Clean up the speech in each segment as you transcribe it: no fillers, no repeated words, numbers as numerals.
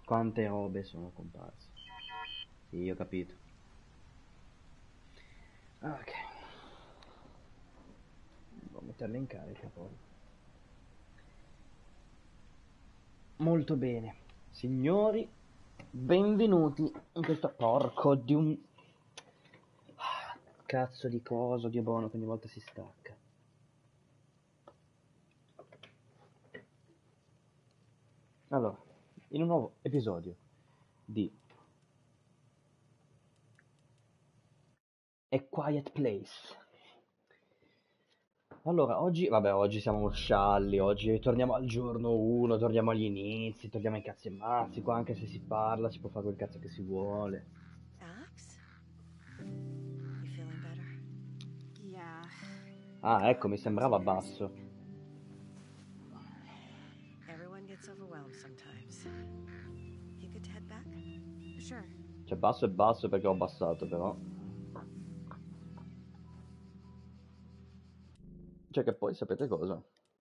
Quante robe sono comparse. Sì, ho capito. Ok. Devo metterle in carica poi. Molto bene. Signori, benvenuti in questo porco di un... Cazzo di coso, Dio buono, che ogni volta si stacca. Allora, in un nuovo episodio di A Quiet Place. Allora, oggi siamo scialli, oggi torniamo al giorno 1, torniamo agli inizi, torniamo ai cazzi e mazzi, qua anche se si parla si può fare quel cazzo che si vuole. Alex? You feeling better? Yeah. Ah, ecco, mi sembrava basso. Everyone gets overwhelmed sometimes. You good to head back? Sure. Cioè, basso e basso perché ho abbassato, però. Cioè che poi sapete cosa?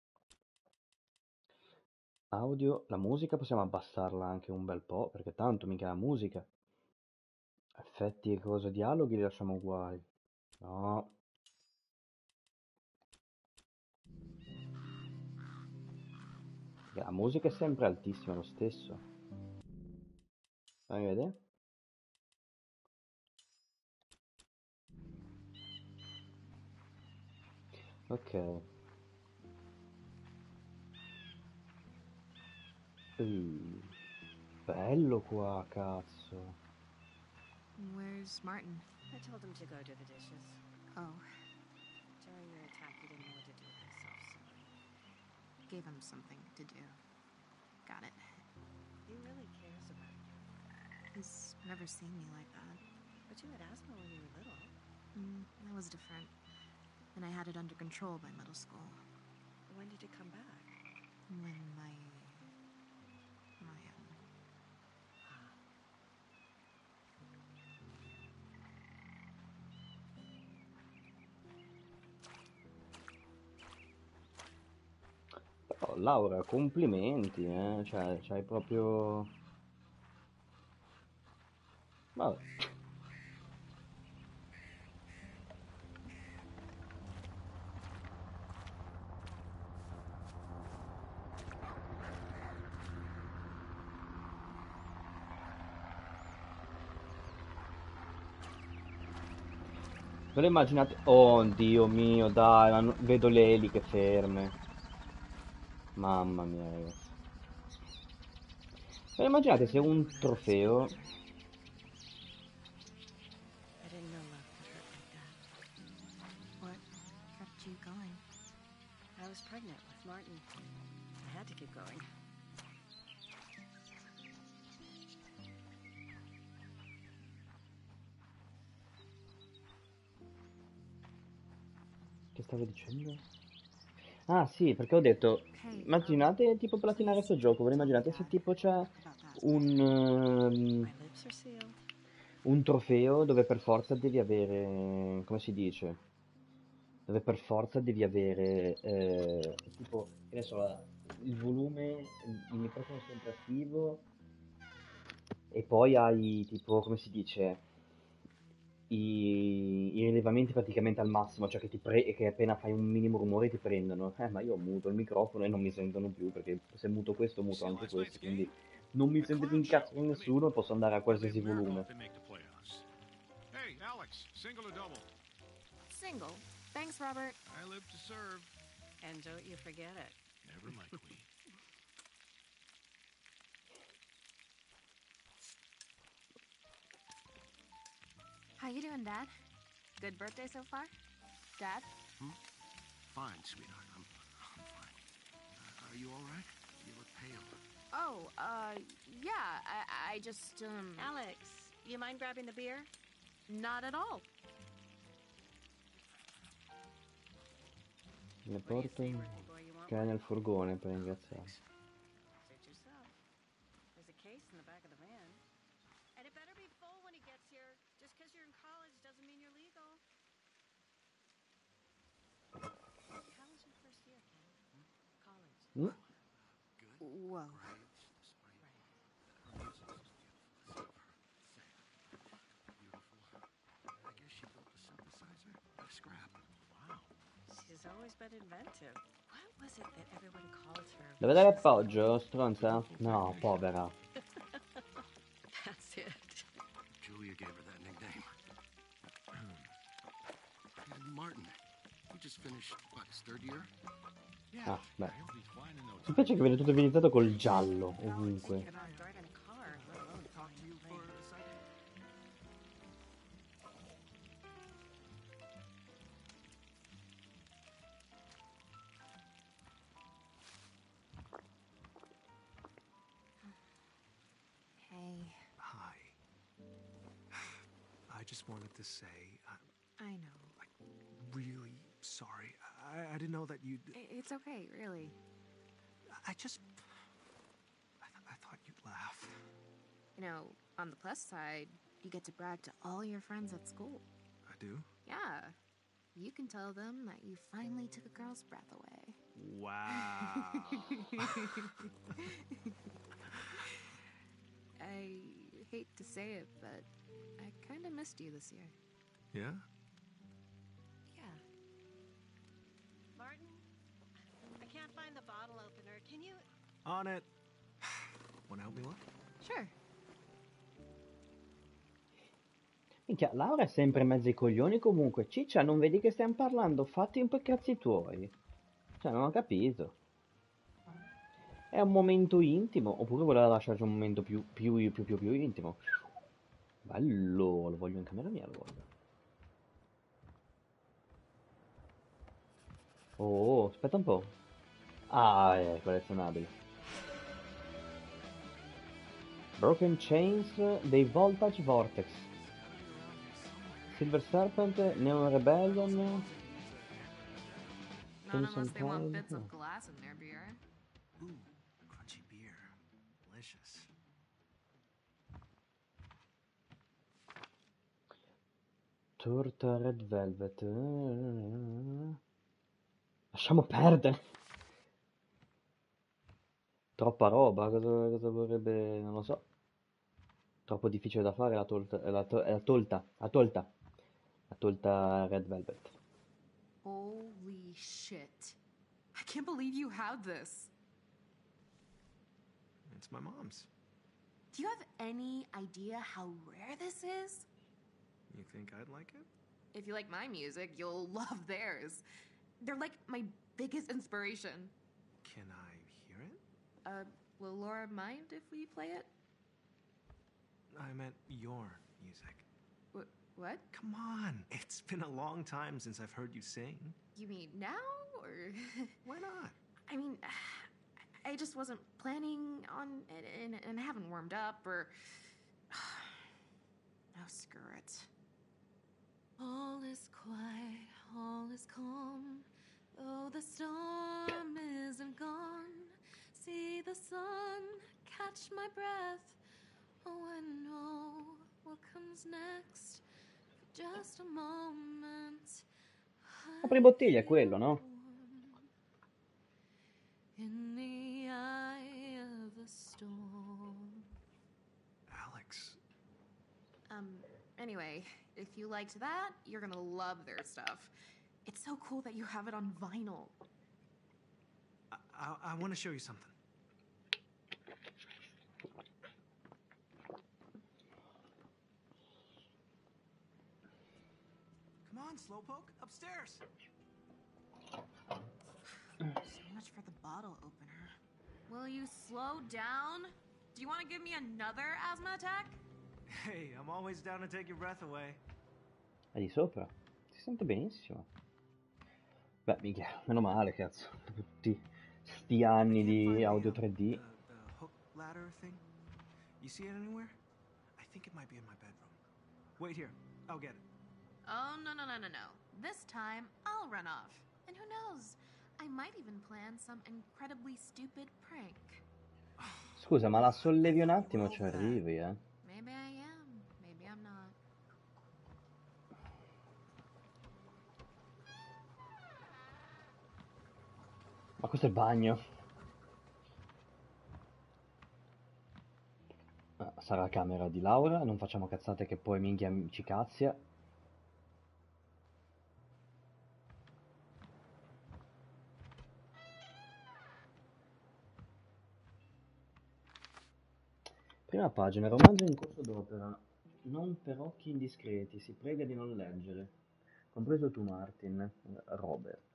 Audio, la musica possiamo abbassarla anche un bel po', perché tanto mica la musica. Effetti e cose, dialoghi li lasciamo uguali. No. Perché la musica è sempre altissima lo stesso. Fammi vedere. Ok. Bello qua, cazzo. Where's Martin? I told him to go do the dishes. Oh, During your attack, he didn't know what to do with himself, so gave him something to do. Got it. he really cares about you. He's never seen me like that. But you had asthma when you were little. That was different. And I had it under control by middle school. When did it come back? When my Però, Laura, complimenti, Cioè, c'hai proprio... Vabbè. Ve lo immaginate? Oh, Dio mio, dai, vedo le eliche ferme. Mamma mia, ragazzi. Ve lo immaginate se un trofeo... I didn't know love could hurt like that. what kept you going? I was pregnant with Martin. I had to keep going. Che stavo dicendo? Ah sì, perché ho detto, Hey, immaginate tipo platinare questo gioco, ve lo tell immaginate se Dad tipo c'è about that. un, My lips are sealed. un trofeo dove per forza devi avere, come si dice? Dove per forza devi avere, tipo, che ne so, il volume, il microfono sempre attivo e poi hai tipo, come si dice? I rilevamenti praticamente al massimo, cioè che appena fai un minimo rumore ti prendono. Ma io muto il microfono e non mi sentono più, perché se muto questo, muto anche questo, quindi non mi sentite in cazzo con nessuno e posso andare a qualsiasi volume. Hey, Alex, single or double? Single. Thanks, Robert. I live to serve. And don't you forget it. Never, my queen. How you doing, Dad? Good birthday so far? Dad? Fine, sweetheart. I'm fine. Are you all right? You look pale. Oh, yeah. I just Alex, you mind grabbing the beer? not at all. Ne What do you porto say, birthday boy? You want che è one? nel furgone per ringraziare. Suit yourself. There's a case in the back of the van. And it better be full when he gets here. Just because you're in college doesn't mean you're legal. How was your first year, Ken? College. Mm? Good. Whoa. Grades, despite Right. her has always been inventive. What was it that everyone called her? Dove dare appoggio, stronza? No, povera. That's it. Julia gave her that nickname. And Martin, he just finished, what, his third year? Ah, beh. He'll be fine in no Mi time. piace che viene tutto evidenziato col giallo, Thinking ovunque. about driving a car, let alone Talk to you for a second. Hey, Hi. I just wanted to say I'm I know. really sorry. I didn't know that you'd. It's okay, really. I just. I thought you'd laugh. You know, on the plus side, you get to brag to all your friends at school. I do? Yeah. You can tell them that you finally took a girl's breath away. Wow. I hate to say it, but I kind of missed you this year. Yeah? Yeah. Martin, I can't find the bottle opener. Can you? On it. Wanna help me look? Sure. Minchia, Laura è sempre in mezzo ai coglioni comunque. Ciccia, non vedi che stiamo parlando? Fatti un po' i cazzi tuoi. Cioè, non ho capito. È un momento intimo? Oppure voleva lasciarci un momento più intimo? Bello, lo voglio in camera mia, lo voglio. Oh, aspetta un po'. Ah, è collezionabile. Broken Chains dei Voltage Vortex. Silver Serpent, Neon Rebellion. Not Crimson unless they want Tide. bits of glass in their beer. Ooh, crunchy beer. Delicious. Torta Red Velvet. Lasciamo perdere. Troppa roba, cosa vorrebbe, non lo so. Troppo difficile da fare la tolta Red Velvet. Holy shit. I can't believe you have this. It's my mom's. Do you have any idea how rare this is? You think I'd like it? If you like my music, you'll love theirs. They're like my biggest inspiration. Can I hear it? Will Laura mind if we play it? I meant your music. What? Come on. It's been a long time since I've heard you sing. You mean now, or? Why not? I mean, I just wasn't planning on it, and I haven't warmed up, or... No, screw it. All is quiet, all is calm, though the storm isn't gone. See the sun catch my breath. Oh, I know what comes next. For just a moment. Apri bottiglia è quello, no? In the eye of the storm. Alex. Anyway, if you liked that, you're gonna love their stuff. It's so cool that you have it on vinyl. I want to show you something. Come on, Slowpoke. Upstairs. So much for the bottle opener. Will you slow down? Do you want to give me another asthma attack? Hey, I'm always down to take your breath away. È di sopra. Si sente benissimo. Beh, minchia, meno male, cazzo. Dopo tutti sti anni di audio 3D. The hook ladder thing. You see it anywhere? I think it might be in my bedroom. Wait here. I'll get it. Oh, no. This time, I'll run off. And who knows? I might even plan some incredibly stupid prank. Scusa, ma la sollevi un attimo, ci arrivi, eh? Maybe I am, maybe I'm not. Ma questo è il bagno. Ah, sarà camera di Laura, non facciamo cazzate che poi minchia ci cazzia. Prima pagina, romanzo in corso d'opera, non per occhi indiscreti, si prega di non leggere, compreso tu Martin, Robert.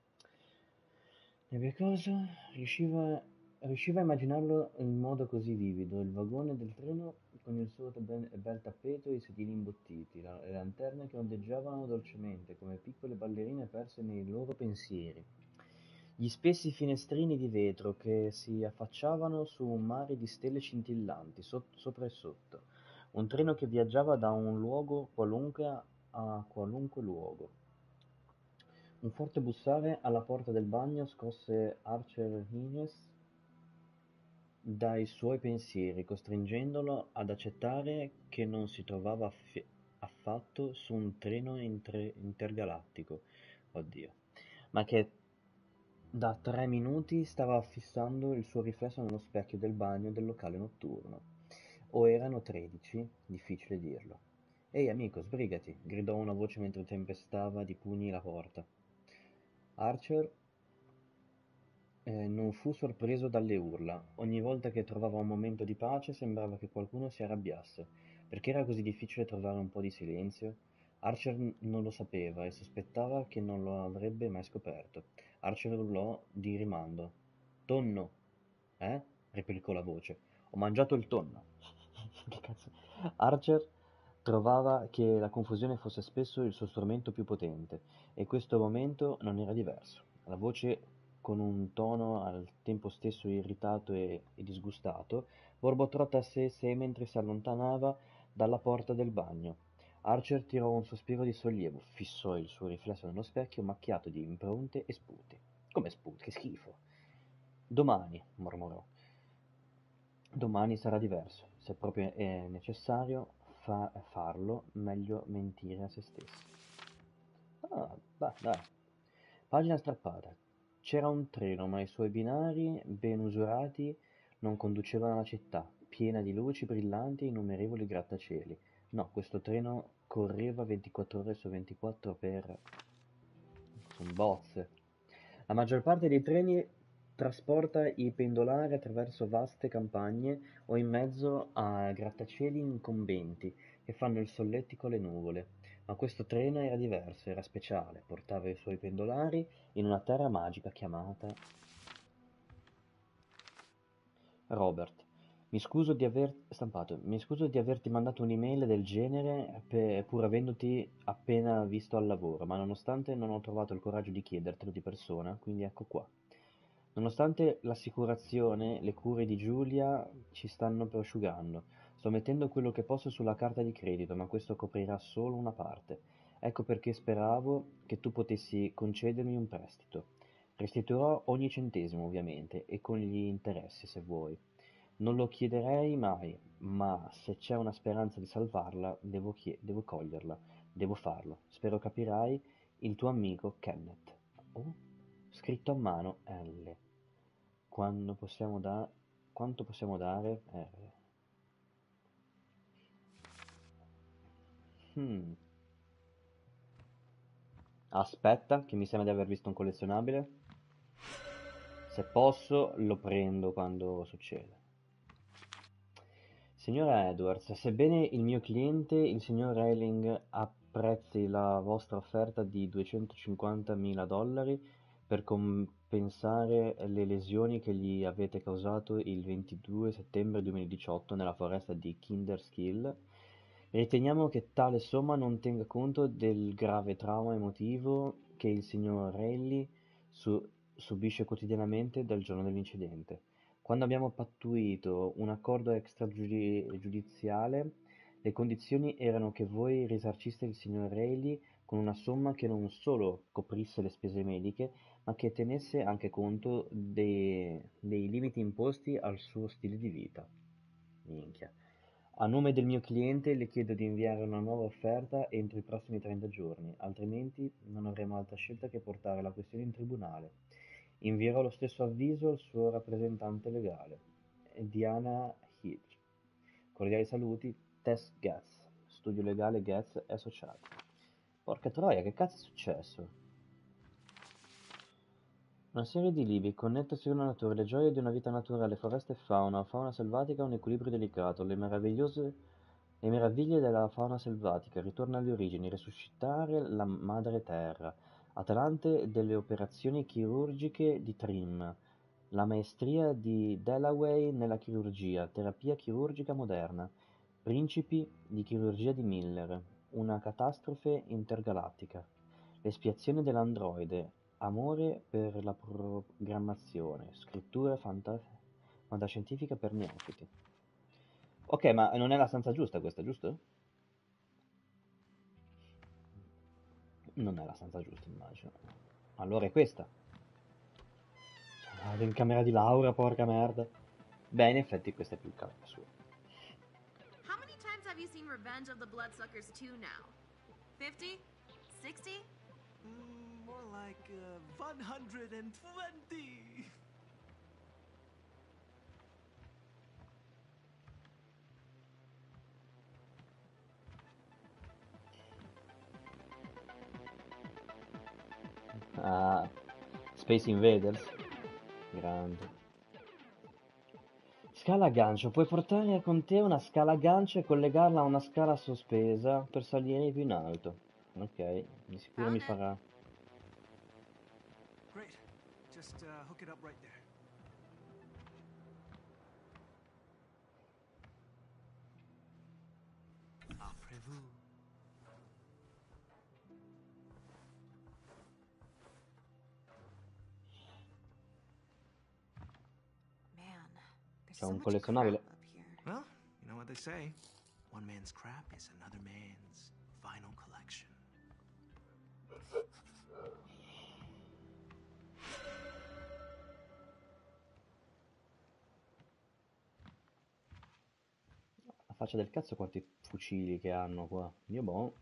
E che cosa? Riusciva a immaginarlo in modo così vivido, il vagone del treno con il suo bel tappeto e i sedili imbottiti, le lanterne che ondeggiavano dolcemente come piccole ballerine perse nei loro pensieri. Gli spessi finestrini di vetro che si affacciavano su un mare di stelle scintillanti, sopra e sotto. Un treno che viaggiava da un luogo qualunque a qualunque luogo. Un forte bussare alla porta del bagno scosse Archer Hines dai suoi pensieri, costringendolo ad accettare che non si trovava affatto su un treno intergalattico, oddio, ma che da 3 minuti stava fissando il suo riflesso nello specchio del bagno del locale notturno. O erano 13, difficile dirlo. Ehi amico, sbrigati, gridò una voce mentre tempestava di pugni la porta. Archer non fu sorpreso dalle urla. Ogni volta che trovava un momento di pace sembrava che qualcuno si arrabbiasse. Perché era così difficile trovare un po' di silenzio? Archer non lo sapeva e sospettava che non lo avrebbe mai scoperto. Archer urlò di rimando. Tonno! Eh? Replicò la voce. Ho mangiato il tonno. Che cazzo? Archer trovava che la confusione fosse spesso il suo strumento più potente, e questo momento non era diverso. La voce, con un tono al tempo stesso irritato e disgustato, borbottò tra sé e sé mentre si allontanava dalla porta del bagno. Archer tirò un sospiro di sollievo, fissò il suo riflesso nello specchio macchiato di impronte e sputi. Come sputi? Che schifo! Domani, mormorò. Domani sarà diverso. Se proprio è necessario farlo, meglio mentire a se stessi. Ah, dai. Pagina strappata. C'era un treno, ma i suoi binari, ben usurati, non conducevano alla città, piena di luci brillanti e innumerevoli grattacieli. No, questo treno correva 24 ore su 24 per... Son bozze. La maggior parte dei treni trasporta i pendolari attraverso vaste campagne o in mezzo a grattacieli incombenti che fanno il solletico alle nuvole. Ma questo treno era diverso, era speciale, portava i suoi pendolari in una terra magica chiamata Robert. Mi scuso di averti mandato un'email del genere pur avendoti appena visto al lavoro, ma nonostante non ho trovato il coraggio di chiedertelo di persona, quindi ecco qua. Nonostante l'assicurazione, le cure di Giulia ci stanno prosciugando. Sto mettendo quello che posso sulla carta di credito, ma questo coprirà solo una parte. Ecco perché speravo che tu potessi concedermi un prestito. Restituirò ogni centesimo, ovviamente, e con gli interessi, se vuoi. Non lo chiederei mai, ma se c'è una speranza di salvarla, devo coglierla, devo farlo. Spero capirai, il tuo amico Kenneth. Oh, scritto a mano L. Quanto possiamo dare? R. Hmm. Aspetta, che mi sembra di aver visto un collezionabile. Se posso, lo prendo quando succede. Signora Edwards, sebbene il mio cliente, il signor Reiling, apprezzi la vostra offerta di $250.000 per compensare le lesioni che gli avete causato il 22 settembre 2018 nella foresta di Kinderskill, riteniamo che tale somma non tenga conto del grave trauma emotivo che il signor Reilly subisce quotidianamente dal giorno dell'incidente. Quando abbiamo pattuito un accordo extragiudiziale, le condizioni erano che voi risarciste il signor Reilly con una somma che non solo coprisse le spese mediche, ma che tenesse anche conto dei limiti imposti al suo stile di vita. Minchia. A nome del mio cliente le chiedo di inviare una nuova offerta entro i prossimi 30 giorni, altrimenti non avremo altra scelta che portare la questione in tribunale. Invierò lo stesso avviso al suo rappresentante legale, Diana Hitch. Cordiali saluti, Tess Getz, studio legale Getz e Associati. Porca troia, che cazzo è successo? Una serie di libri connette con la natura, le gioie di una vita naturale, foresta e fauna selvatica, un equilibrio delicato, le meraviglie della fauna selvatica, ritorno alle origini, resuscitare la madre terra, Atlante delle operazioni chirurgiche di Trim, la maestria di Dalloway nella chirurgia, terapia chirurgica moderna, principi di chirurgia di Miller, una catastrofe intergalattica, l'espiazione dell'androide, amore per la programmazione, scrittura fantascientifica per neofiti. Ok, ma non è la stanza giusta questa, giusto? Non è la stanza giusta, immagino. Allora è questa. In camera di Laura, porca merda. Beh, in effetti questa è più camera sua. How many times have you seen Revenge of the Bloodsuckers 2 now? 50? 60? More like 120. Ah, Space Invaders. Grande. Scala a gancio. Puoi portare con te una scala a gancio e collegarla a una scala sospesa per salire più in alto. Ok, di sicuro mi Found it. farà... Great. Just hook it up right there. Après-vous. Man, there's C'è so un much collezionabile. crap up here. Well, you know what they say. One man's crap is another man's vinyl collection. La faccia del cazzo quanti fucili che hanno qua. Dio boh.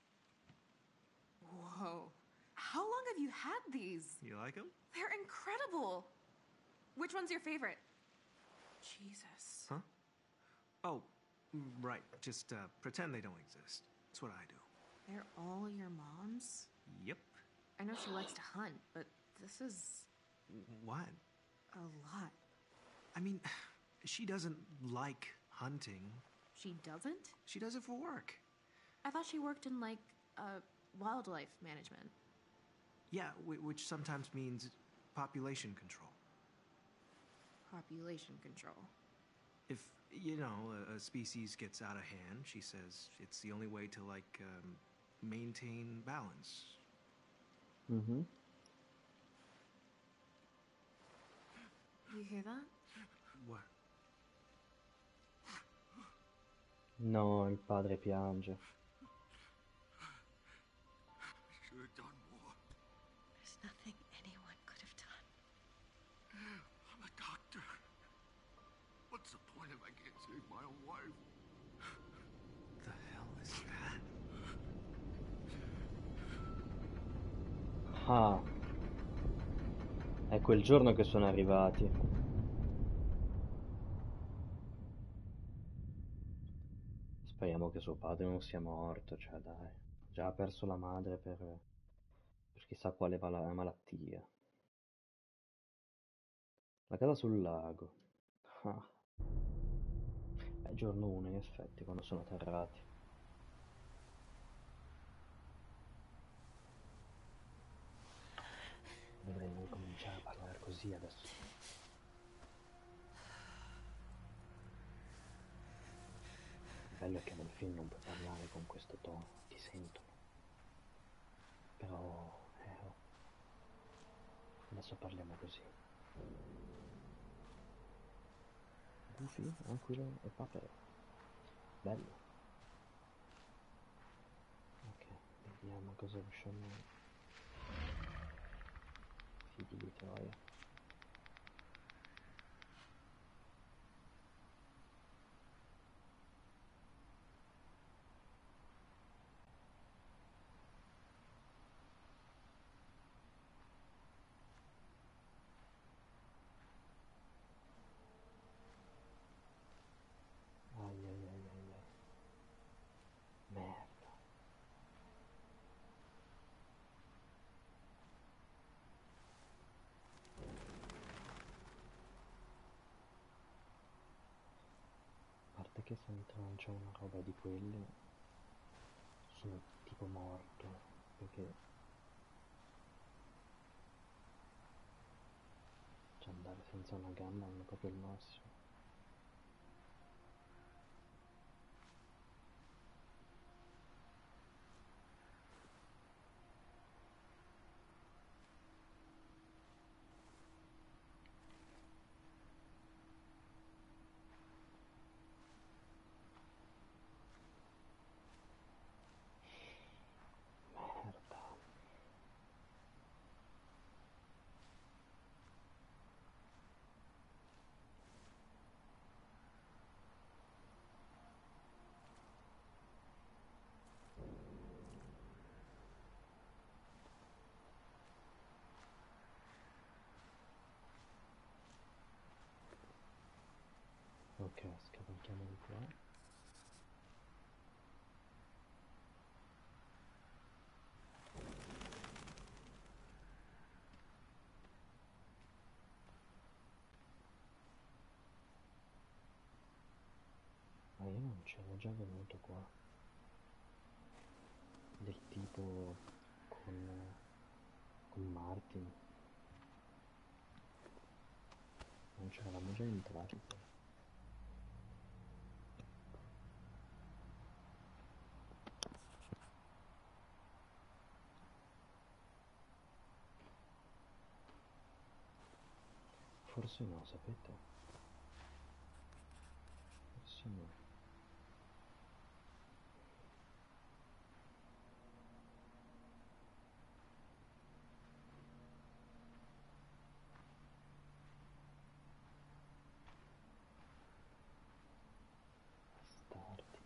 Whoa. How long have you had these? You like them? They're incredible. Which one's your favorite? Jesus. Huh? Oh, right. Just pretend they don't exist. That's what I do. They're all your mom's? Yep. I know she likes to hunt, but this is What? a lot. I mean, she doesn't like hunting. She doesn't? She does it for work. I thought she worked in, like, wildlife management. Yeah, which sometimes means population control. Population control. If, you know, a species gets out of hand, she says it's the only way to, like, maintain balance. Mhm. You hear that? What? No, il padre piange. Should have done more. There's nothing anyone could have done. I'm a doctor. What's the point if I can't save my own wife? The hell is that? Ah. È quel giorno che sono arrivati. Speriamo che suo padre non sia morto, cioè dai. Già ha perso la madre per chissà quale malattia. La casa sul lago. Ah. È giorno 1 in effetti, quando sono atterrati. Dovremmo cominciare a parlare così adesso. Il bello è che nel film non puoi parlare con questo tono, ti sentono. Però, oh, adesso parliamo così. Goofy, Anquilo e Papero. Bello. Ok, vediamo cosa riusciamo. Figli di Troia. Ai ai ai ai ai. Merda. che se mi trancia una roba di quelle sono tipo morto, perché cioè andare senza una gamba non è proprio il massimo. Merda. Ok, scavalchiamo di qua. Ma io non c'ero già venuto qua. Del tipo con Martin. Non c'eravamo già entrati qua. Forse no, sapete? Forse no. Bastardi.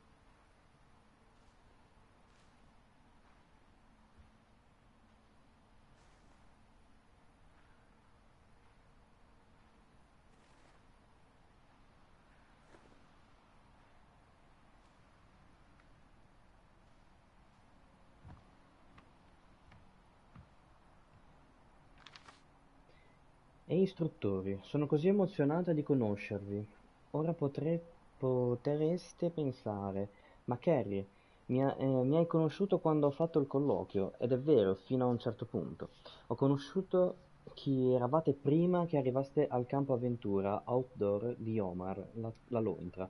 E istruttori, sono così emozionata di conoscervi. Ora potreste pensare, ma Carrie, mi hai conosciuto quando ho fatto il colloquio, ed è vero, fino a un certo punto. Ho conosciuto chi eravate prima che arrivaste al campo avventura outdoor di Omar, la lontra.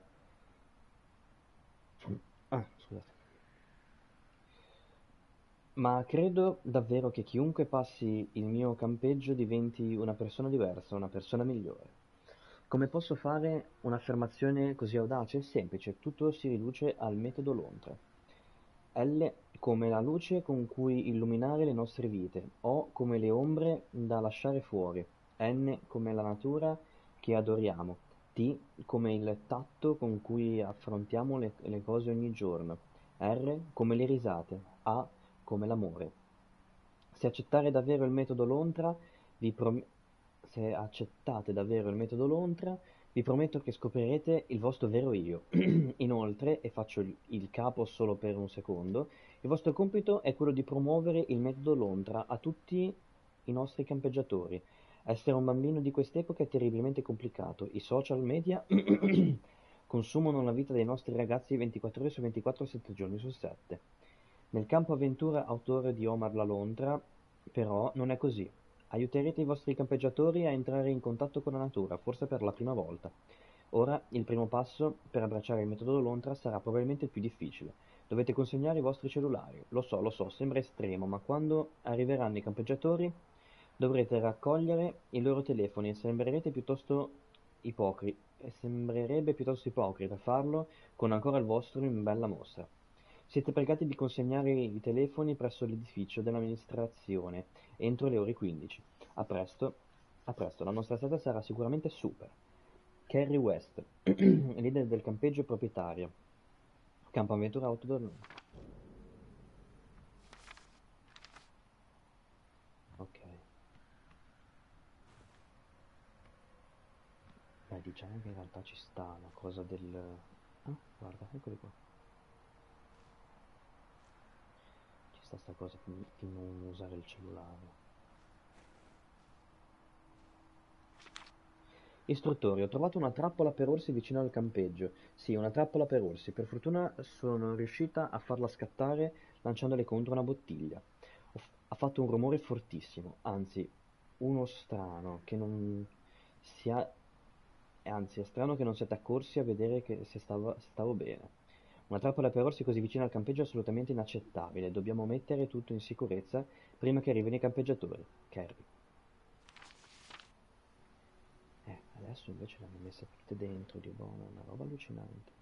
Ah, scusate. Ma credo davvero che chiunque passi il mio campeggio diventi una persona diversa, una persona migliore. Come posso fare un'affermazione così audace? È semplice, tutto si riduce al metodo Lontra. L come la luce con cui illuminare le nostre vite, O come le ombre da lasciare fuori, N come la natura che adoriamo, T come il tatto con cui affrontiamo le cose ogni giorno, R come le risate, A come l'amore. Se accettare davvero il metodo Lontra, vi prom- se accettate davvero il metodo Lontra, vi prometto che scoprirete il vostro vero io. Inoltre, e faccio il capo solo per un secondo, il vostro compito è quello di promuovere il metodo Lontra a tutti i nostri campeggiatori. Essere un bambino di quest'epoca è terribilmente complicato. I social media consumano la vita dei nostri ragazzi 24 ore su 24, 7 giorni su 7. Nel campo avventura autore di Omar la Lontra, però, non è così. Aiuterete i vostri campeggiatori a entrare in contatto con la natura, forse per la prima volta. Ora, il primo passo per abbracciare il metodo Lontra sarà probabilmente il più difficile. Dovete consegnare i vostri cellulari. Lo so, sembra estremo, ma quando arriveranno i campeggiatori dovrete raccogliere i loro telefoni e sembrerebbe piuttosto ipocrita farlo con ancora il vostro in bella mostra. Siete pregati di consegnare i telefoni presso l'edificio dell'amministrazione entro le ore 15. A presto, la nostra serata sarà sicuramente super. Carrie West, leader del campeggio proprietario. Campo avventura outdoor. Ok. Beh, diciamo che in realtà ci sta la cosa del... Ah, guarda, eccoli qua. Ci sta sta cosa di non usare il cellulare. Istruttori, ho trovato una trappola per orsi vicino al campeggio. Sì, una trappola per orsi. Per fortuna sono riuscita a farla scattare lanciandole contro una bottiglia. Ha fatto un rumore fortissimo, anzi, uno strano che non si ha... Anzi, è strano che non siate accorsi a vedere che se stavo bene. Una trappola per orsi così vicino al campeggio è assolutamente inaccettabile. Dobbiamo mettere tutto in sicurezza prima che arrivino i campeggiatori. Carrie. Adesso invece le hanno messe tutte dentro, di buono, una roba allucinante.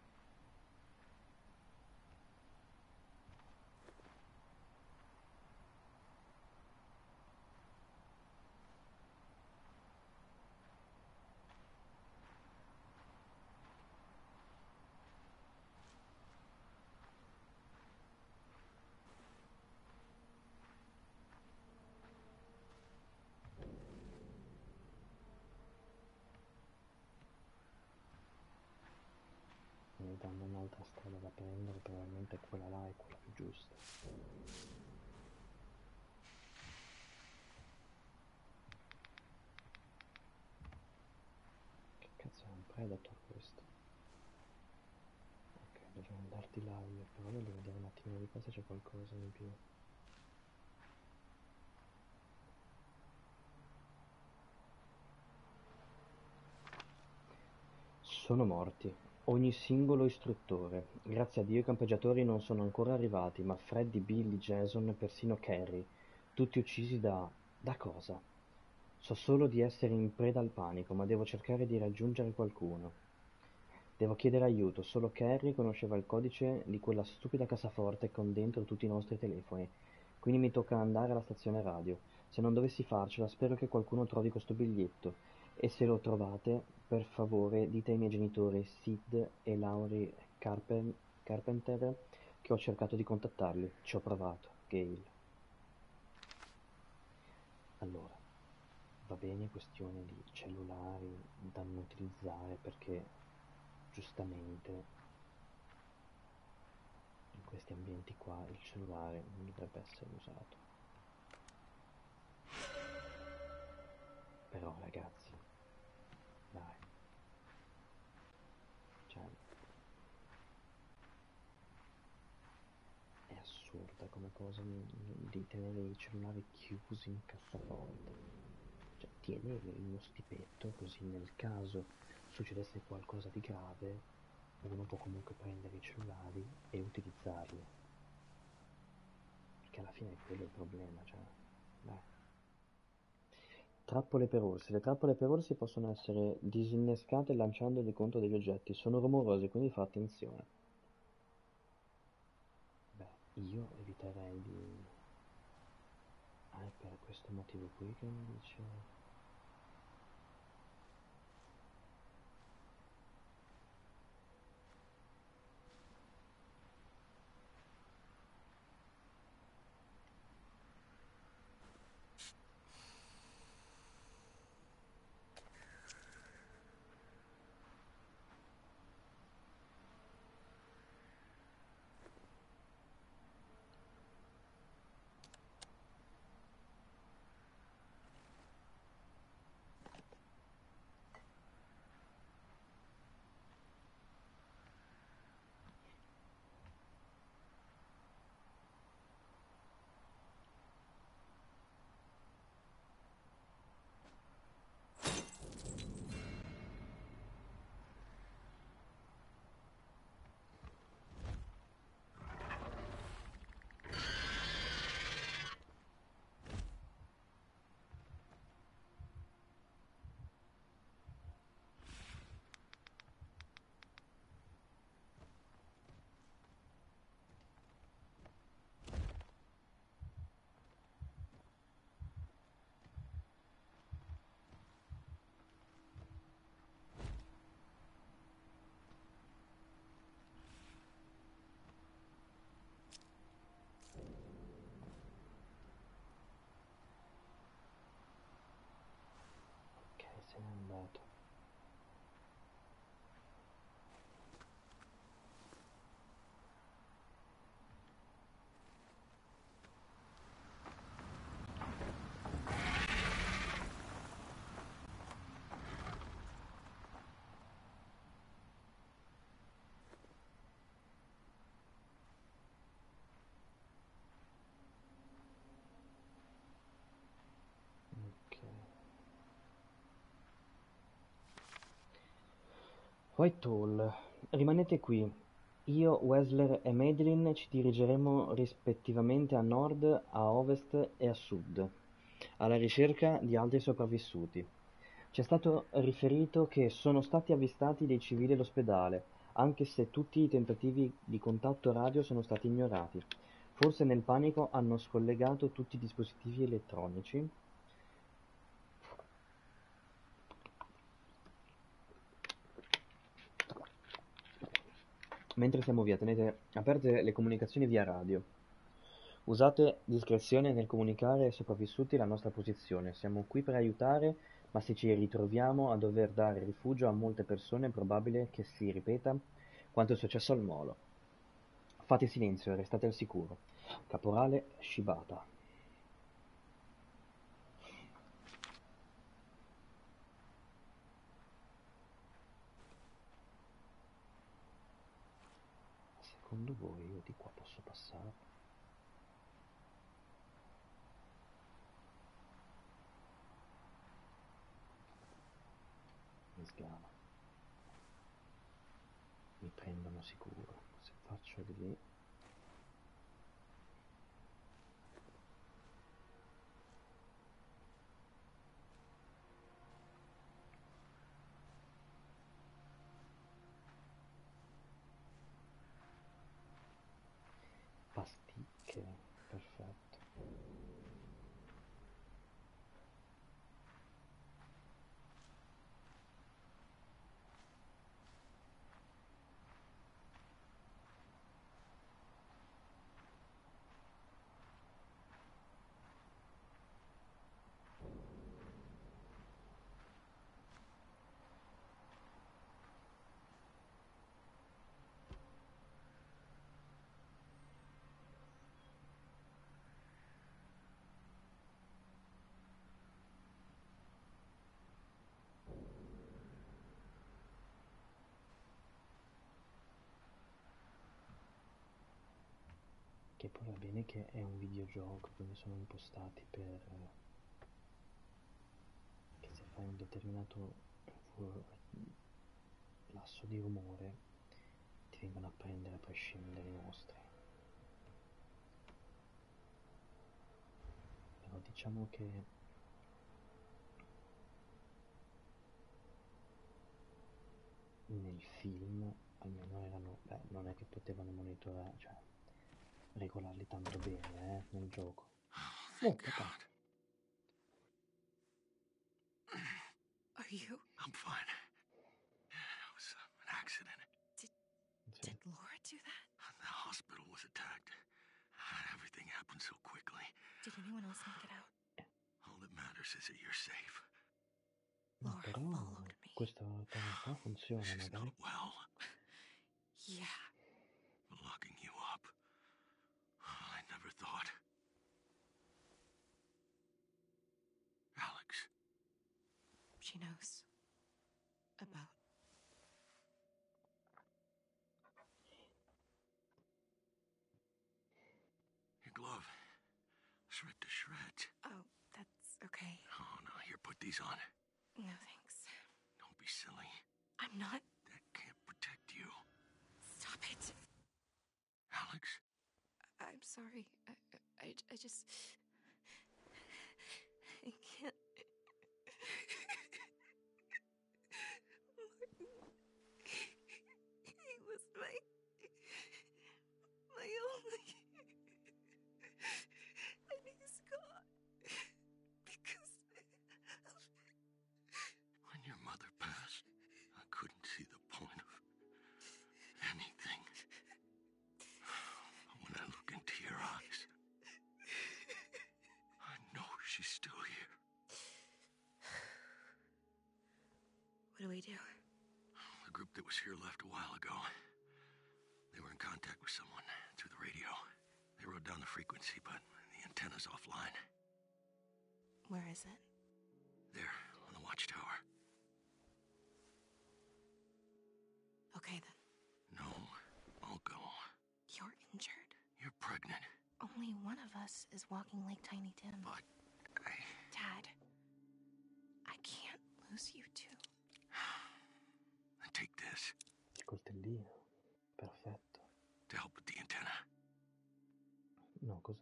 Mi danno un'altra strada da prendere, probabilmente quella là è quella più giusta. Che cazzo è un Predator questo? Ok, dovrei andarti là io, però voglio vedere un attimo di qua se c'è qualcosa in più. Sono morti. Ogni singolo istruttore. Grazie a Dio i campeggiatori non sono ancora arrivati, ma Freddy, Billy, Jason e persino Carrie, tutti uccisi da... da cosa? So solo di essere in preda al panico, ma devo cercare di raggiungere qualcuno. Devo chiedere aiuto, solo Carrie conosceva il codice di quella stupida cassaforte con dentro tutti i nostri telefoni, quindi mi tocca andare alla stazione radio. Se non dovessi farcela, spero che qualcuno trovi questo biglietto, e se lo trovate, per favore dite ai miei genitori Sid e Laurie Carpenter che ho cercato di contattarli. Ci ho provato, Gail. Allora, va bene questione di cellulari da non utilizzare perché giustamente in questi ambienti qua il cellulare non dovrebbe essere usato. Però ragazzi, dai, cioè, è assurda come cosa di tenere i cellulari chiusi in cassaforte. Cioè, tieni uno stipetto così nel caso succedesse qualcosa di grave, uno può comunque prendere i cellulari e utilizzarli. Perché alla fine è quello il problema, cioè, dai. Trappole per orsi. Le trappole per orsi possono essere disinnescate lanciandoli contro degli oggetti. Sono rumorose, quindi fa attenzione. Beh, io eviterei di... Ah, è per questo motivo qui che mi dice... Whitehall, rimanete qui. Io, Wesley e Madeline ci dirigeremo rispettivamente a nord, a ovest e a sud, alla ricerca di altri sopravvissuti. Ci è stato riferito che sono stati avvistati dei civili all'ospedale, anche se tutti i tentativi di contatto radio sono stati ignorati. Forse nel panico hanno scollegato tutti i dispositivi elettronici. Mentre siamo via, tenete aperte le comunicazioni via radio. Usate discrezione nel comunicare ai sopravvissuti la nostra posizione. Siamo qui per aiutare, ma se ci ritroviamo a dover dare rifugio a molte persone è probabile che si ripeta quanto è successo al molo. Fate silenzio e restate al sicuro. Caporale Shibata. Secondo voi io di qua posso passare? Mi sgama. Mi prendono sicuro. Se faccio di lì... Pasticche, perfetto. Che poi va bene che è un videogioco, quindi sono impostati per che se fai un determinato lasso di rumore ti vengono a prendere a prescindere i mostri. Però diciamo che nel film almeno erano, beh, non è che potevano monitorare, cioè regolarli tanto bene, nel gioco. Oh, papà. Are you? I'm fine. It was an accident. Sì. Did Laura do that? The hospital was attacked. Everything happened so quickly. Did anyone else make it out? All that matters is that you're safe. No, Laura però followed me. questa cosa qua funziona She's magari. not well. Yeah. Locking you up. I never thought. Alex. She knows. About. Your glove. Shred to shreds. Oh, that's okay. Oh, no, here, put these on. No thanks. Don't be silly. I'm not. That can't protect you. Stop it. Alex? I'm sorry. I just. I can't. Martin. He was my only. And he's gone. Because of. When your mother passed, I couldn't see the point of anything. But when I look into your eyes, I know she's still here. What do we do? The group that was here left a while ago. They were in contact with someone through the radio. They wrote down the frequency, but the antenna's offline. Where is it? There, on the watchtower. Okay then. No, I'll go. You're injured. You're pregnant, Only one of us is walking like Tiny Tim. but Dad, I can't lose you two. Take this. this Il coltellino. Perfetto. to help with the antenna. No, cos'è?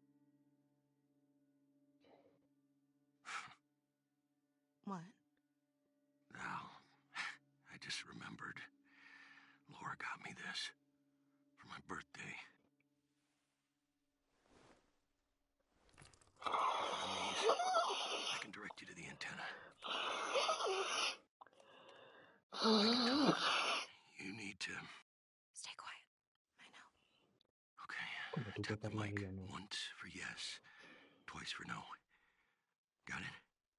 What? Now, I just remembered. Laura got me this for my birthday. On these, I can direct you to the antenna. I can talk. You need to. Stay quiet. I know. Okay. Come tu puoi Tap the parlare mic io no? once for yes, twice for no. Got it?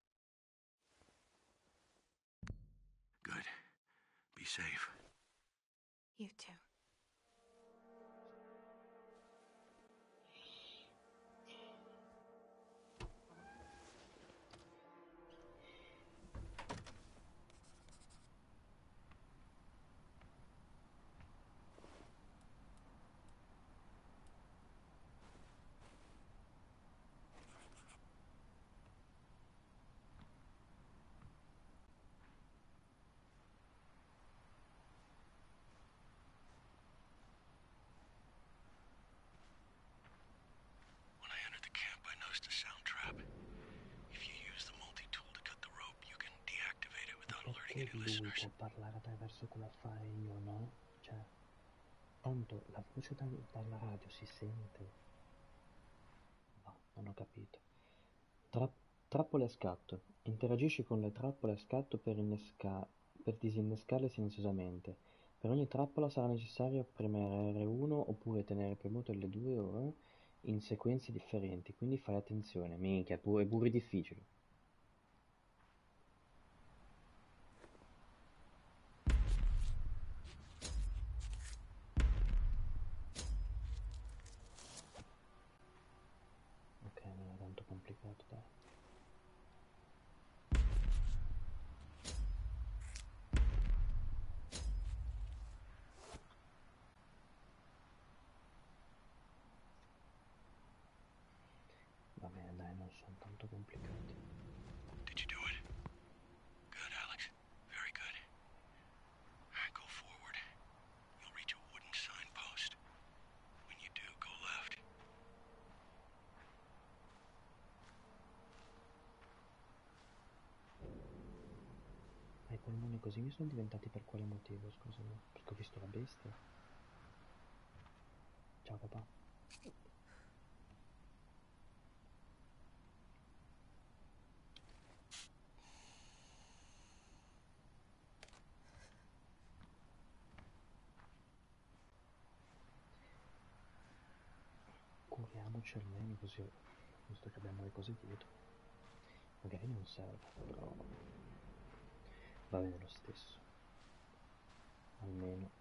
Good. Be safe. You too. When I entered the camp, I noticed a sound trap. If you use the multi-tool to cut the rope, you can deactivate it without alerting Perché any lui listeners. può parlare attraverso come fare io, no? Cioè, tanto la voce dalla radio si sente. No, non ho capito. Trappole a scatto. Interagisci con le trappole a scatto per disinnescarle silenziosamente. Per ogni trappola sarà necessario premere R1 oppure tenere premuto L2 in sequenze differenti, quindi fai attenzione. Minchia, è pure difficile. Ok, non è tanto complicato, dai. Va bene, dai, non sono tanto complicati. Did you do it? Good, Alex. Very good. Go forward. You'll reach a wooden signpost. When you do, go left. Ma i polmoni così mi sono diventati per quale motivo, scusami? Perché ho visto la bestia? Ciao papà. Curiamoci almeno così, visto che abbiamo le cose dietro. Magari non serve, però va bene lo stesso. Almeno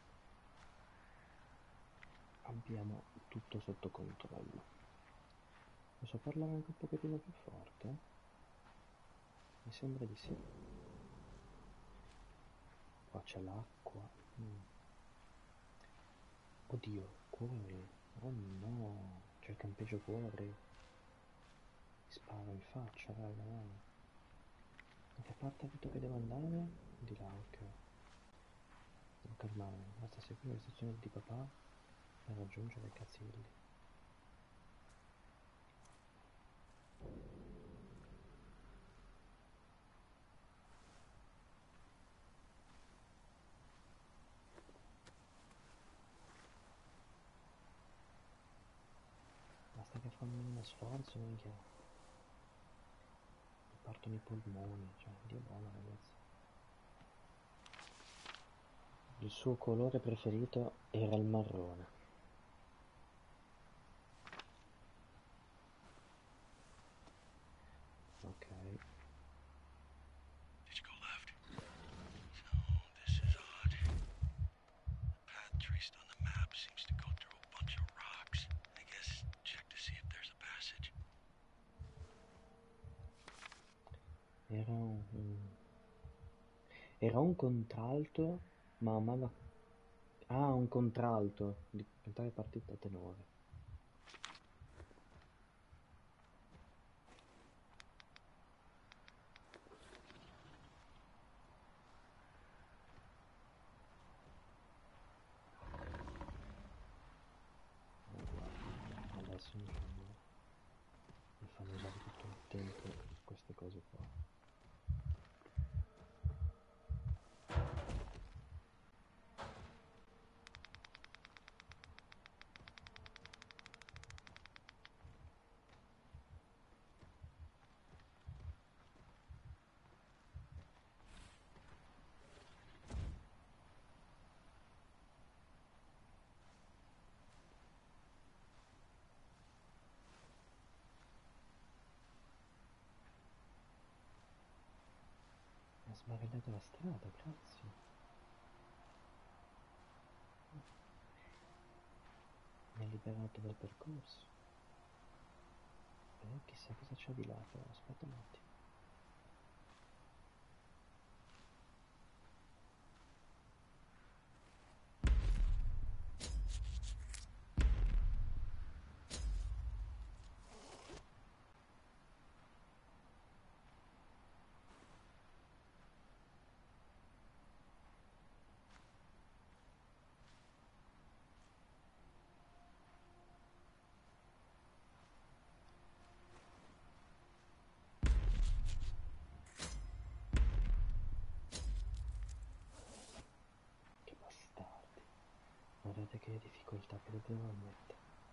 abbiamo tutto sotto controllo. Posso parlare anche un pochettino più forte? Mi sembra di sì. Qua c'è l'acqua. Oddio, corri. Oh no, c'è il campeggio corri. Mi sparo in faccia, raga. Da che parte ha detto che devo andare? Di là, ok. Devo calmarmi, basta seguire le istruzioni di papà per raggiungere i Cazzilli. Basta che fanno uno sforzo, minchia. Mi partono i polmoni, cioè, Dio buono, ragazzi. Il suo colore preferito era il marrone. Ok. Did you go left? So, this is odd. The path traced on the map seems to go through a bunch of rocks. I guess check to see if there's a passage. Era un contralto, ma amava... Ah, un contralto. Pensavo è partito a tenore. cazzo mi fanno usare tutto il tempo queste cose qua. Mi ha sbagliato la strada, grazie. Mi ha liberato dal percorso. Chissà cosa c'è di là, però aspetta un attimo. Che bastardi. Guardate che difficoltà che le devo mettere.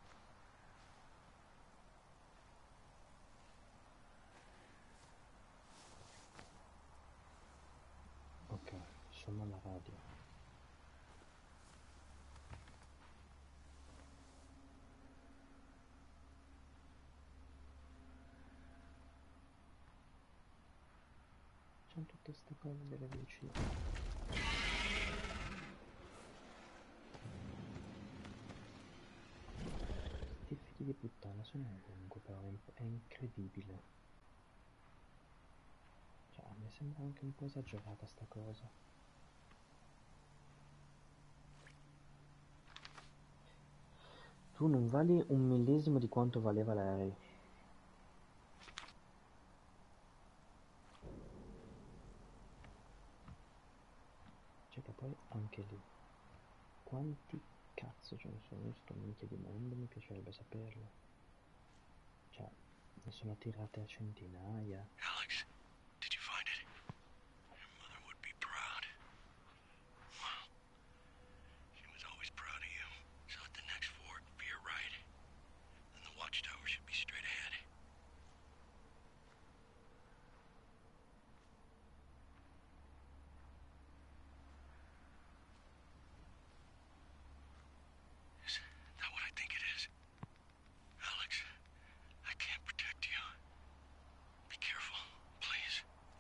Ok, sono alla radio. C'hanno tutte ste cose delle luci. Sti figli di puttana sono ovunque, però è incredibile. Cioè, mi sembra anche un po' esagerata sta cosa. Tu non vali un millesimo di quanto valeva l'aereo. Cioè che poi anche lì. Quanti cazzo ce ne sono in sto minchia di mondo? Mi piacerebbe saperlo. Cioè, ne sono tirate a centinaia. Alex, did you find it? Your mother would be proud. Wow. She was always proud of you. So at the next fork, veer right. Then the watchtower should be straight ahead. Is that what I think it is? Alex, I can't protect you. Be careful, please.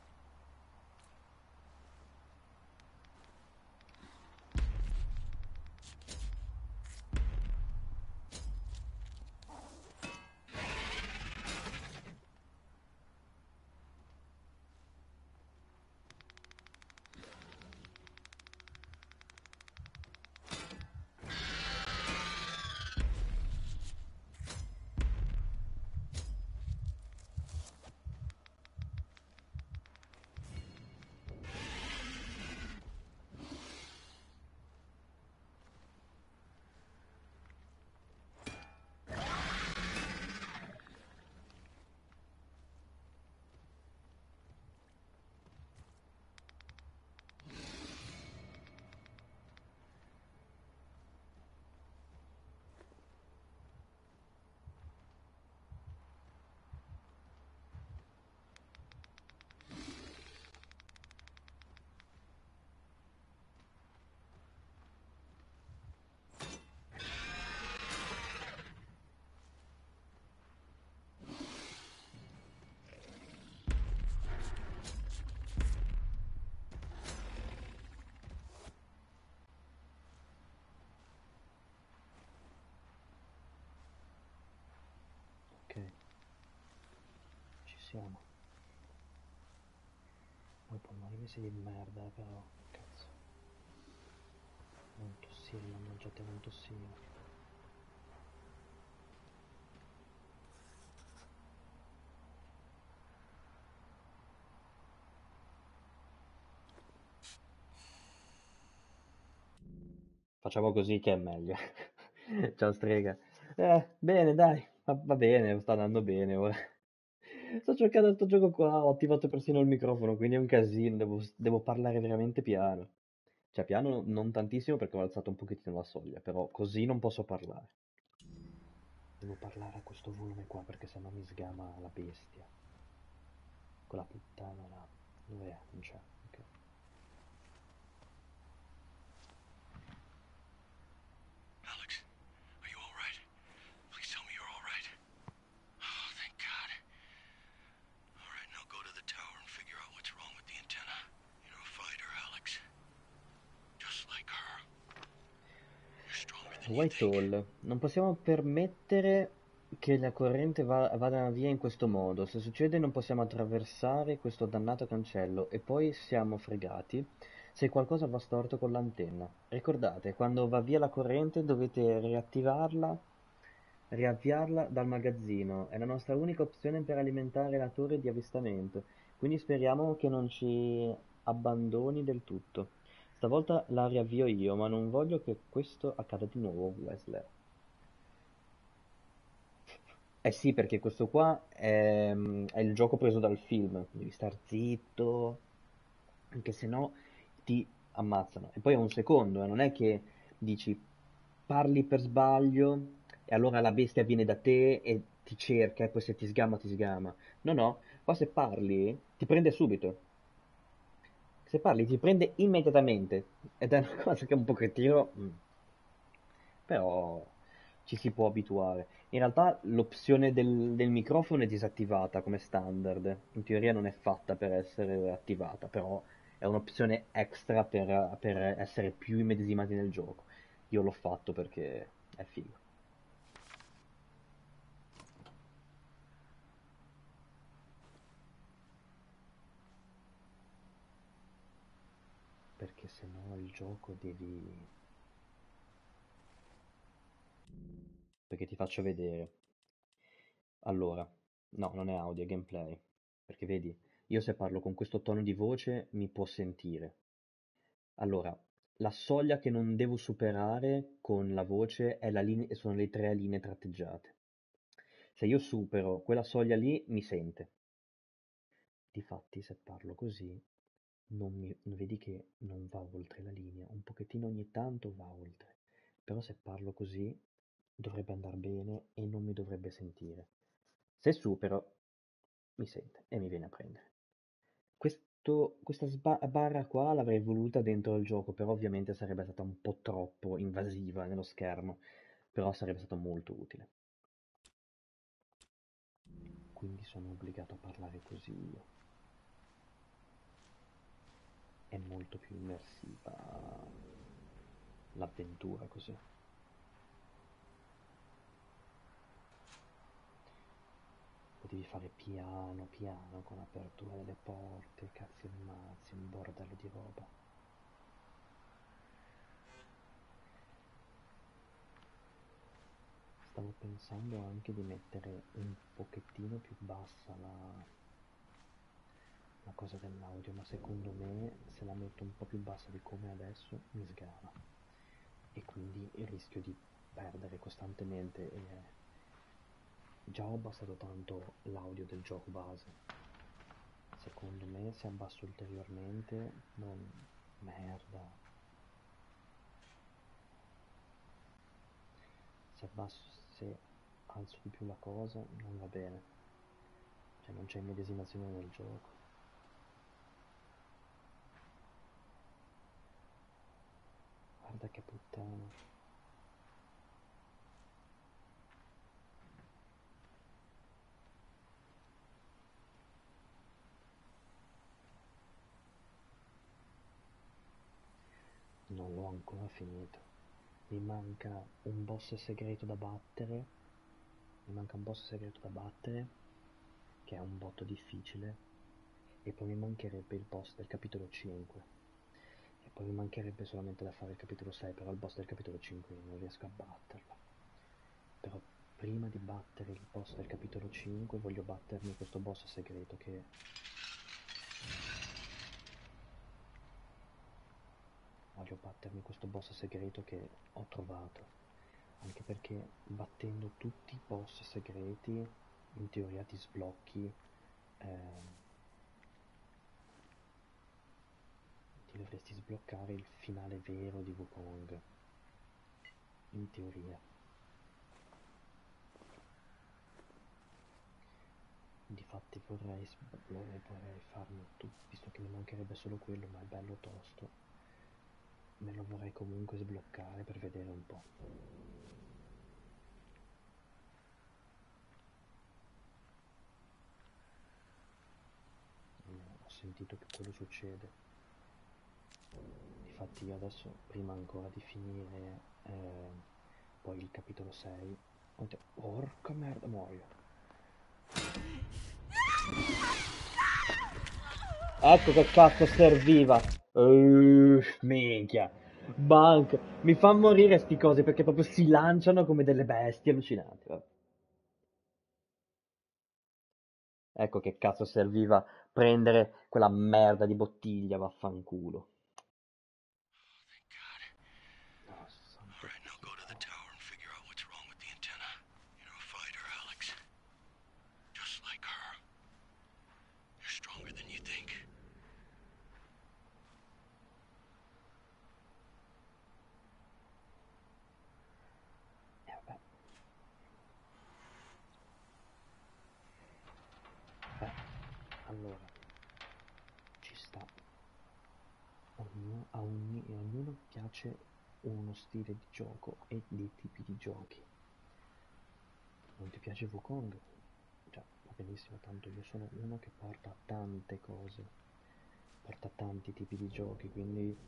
Ok. Ci siamo. Poi polmoni mesi di merda, però. Cazzo. Non tossire, mannaggia te, non tossire. Facciamo così che è meglio. Ciao strega. Bene, dai, va bene, sta andando bene ora. Sto giocando a sto gioco qua, ho attivato persino il microfono, quindi è un casino, devo parlare veramente piano. Cioè, piano non tantissimo perché ho alzato un pochettino la soglia, però così non posso parlare. Devo parlare a questo volume qua perché sennò mi sgama la bestia. Quella puttana là. Dov'è? Non c'è. Ok. Alex, are you all right? Please tell me you're all right. Oh, thank God. All right, now go to the tower and figure out what's wrong with the antenna. You're a fighter, Alex. Just like her. You're stronger than you White think. Hall, non possiamo permettere che la corrente vada via in questo modo. Se succede non possiamo attraversare questo dannato cancello e poi siamo fregati se qualcosa va storto con l'antenna. Ricordate, quando va via la corrente dovete riavviarla dal magazzino. È la nostra unica opzione per alimentare la torre di avvistamento, quindi speriamo che non ci abbandoni del tutto. Stavolta la riavvio io, ma non voglio che questo accada di nuovo, Wesley. Eh sì, perché questo qua è il gioco preso dal film, devi star zitto, anche se no ti ammazzano. E poi è un secondo, non è che dici parli per sbaglio e allora la bestia viene da te e ti cerca e poi se ti sgama ti sgama. No, no, qua se parli ti prende subito. Se parli ti prende immediatamente ed è una cosa che è un pochettino... però ci si può abituare. In realtà l'opzione del microfono è disattivata come standard, in teoria non è fatta per essere attivata, però è un'opzione extra per essere più immedesimati nel gioco. Io l'ho fatto perché è figo. Perché se no il gioco devi... Perché ti faccio vedere. Allora, no, non è audio, è gameplay. Perché vedi, io se parlo con questo tono di voce mi può sentire. Allora, la soglia che non devo superare con la voce è sono le tre linee tratteggiate. Se io supero quella soglia lì, mi sente. Difatti, se parlo così, vedi che non va oltre la linea, un pochettino ogni tanto va oltre. Però se parlo così, dovrebbe andare bene e non mi dovrebbe sentire. Se supero, mi sente e mi viene a prendere. Questa barra qua l'avrei voluta dentro il gioco, però ovviamente sarebbe stata un po' troppo invasiva nello schermo, però sarebbe stato molto utile. Quindi sono obbligato a parlare così io. È molto più immersiva l'avventura così. Lo devi fare piano piano con apertura delle porte, cazzi e mazzi, un bordello di roba. Stavo pensando anche di mettere un pochettino più bassa la cosa dell'audio, ma secondo me se la metto un po' più bassa di come è adesso mi sgrava e quindi rischio di perdere costantemente e già ho abbassato tanto l'audio del gioco base. Secondo me se abbasso ulteriormente non... merda. Se alzo di più la cosa non va bene. Cioè non c'è immedesimazione nel gioco. Guarda che puttana. Non l'ho ancora finito. Mi manca un boss segreto da battere. Mi manca un boss segreto da battere, che è un botto difficile. E poi mi mancherebbe il boss del capitolo 5. E poi mi mancherebbe solamente da fare il capitolo 6, però il boss del capitolo 5 non riesco a batterlo. Però prima di battere il boss del capitolo 5 voglio battermi questo boss segreto che... Voglio battermi questo boss segreto che ho trovato Anche perché battendo tutti i boss segreti, in teoria ti sblocchi, ti dovresti sbloccare il finale vero di Wukong, in teoria. Difatti vorrei farmi visto che mi mancherebbe solo quello, ma è bello tosto, me lo vorrei comunque sbloccare per vedere un po'. Ho sentito che quello succede. Difatti io adesso, prima ancora di finire poi il capitolo 6, porca merda, muoio. Ecco che cazzo serviva. Minchia. Bank. Mi fa morire sti cose perché proprio si lanciano come delle bestie allucinanti. Vabbè. Ecco che cazzo serviva prendere quella merda di bottiglia, vaffanculo. Thank God. No, santo All right, now go to the Dio. tower and figure out what's wrong with the antenna. You're a fighter, Alex. Just like her. You're stronger than you think. Vabbè. Allora, ci sta. Ognuno piace uno stile di gioco e dei tipi di giochi. Non ti piace Wukong? Cioè, va benissimo, tanto io sono uno che porta tante cose, porta tanti tipi di giochi, quindi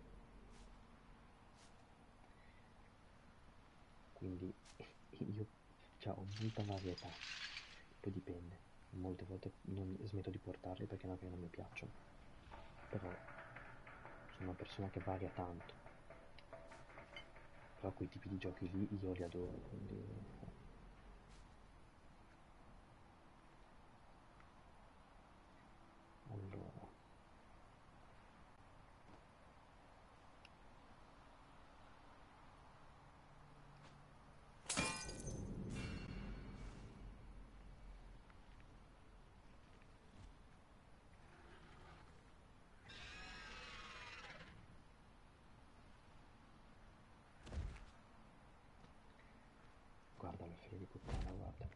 io cioè, ho molta varietà, poi dipende, molte volte non smetto di portarli perché magari non mi piacciono, però sono una persona che varia tanto, però quei tipi di giochi lì io li adoro, quindi allora. Guarda la figlia di puttana, guarda.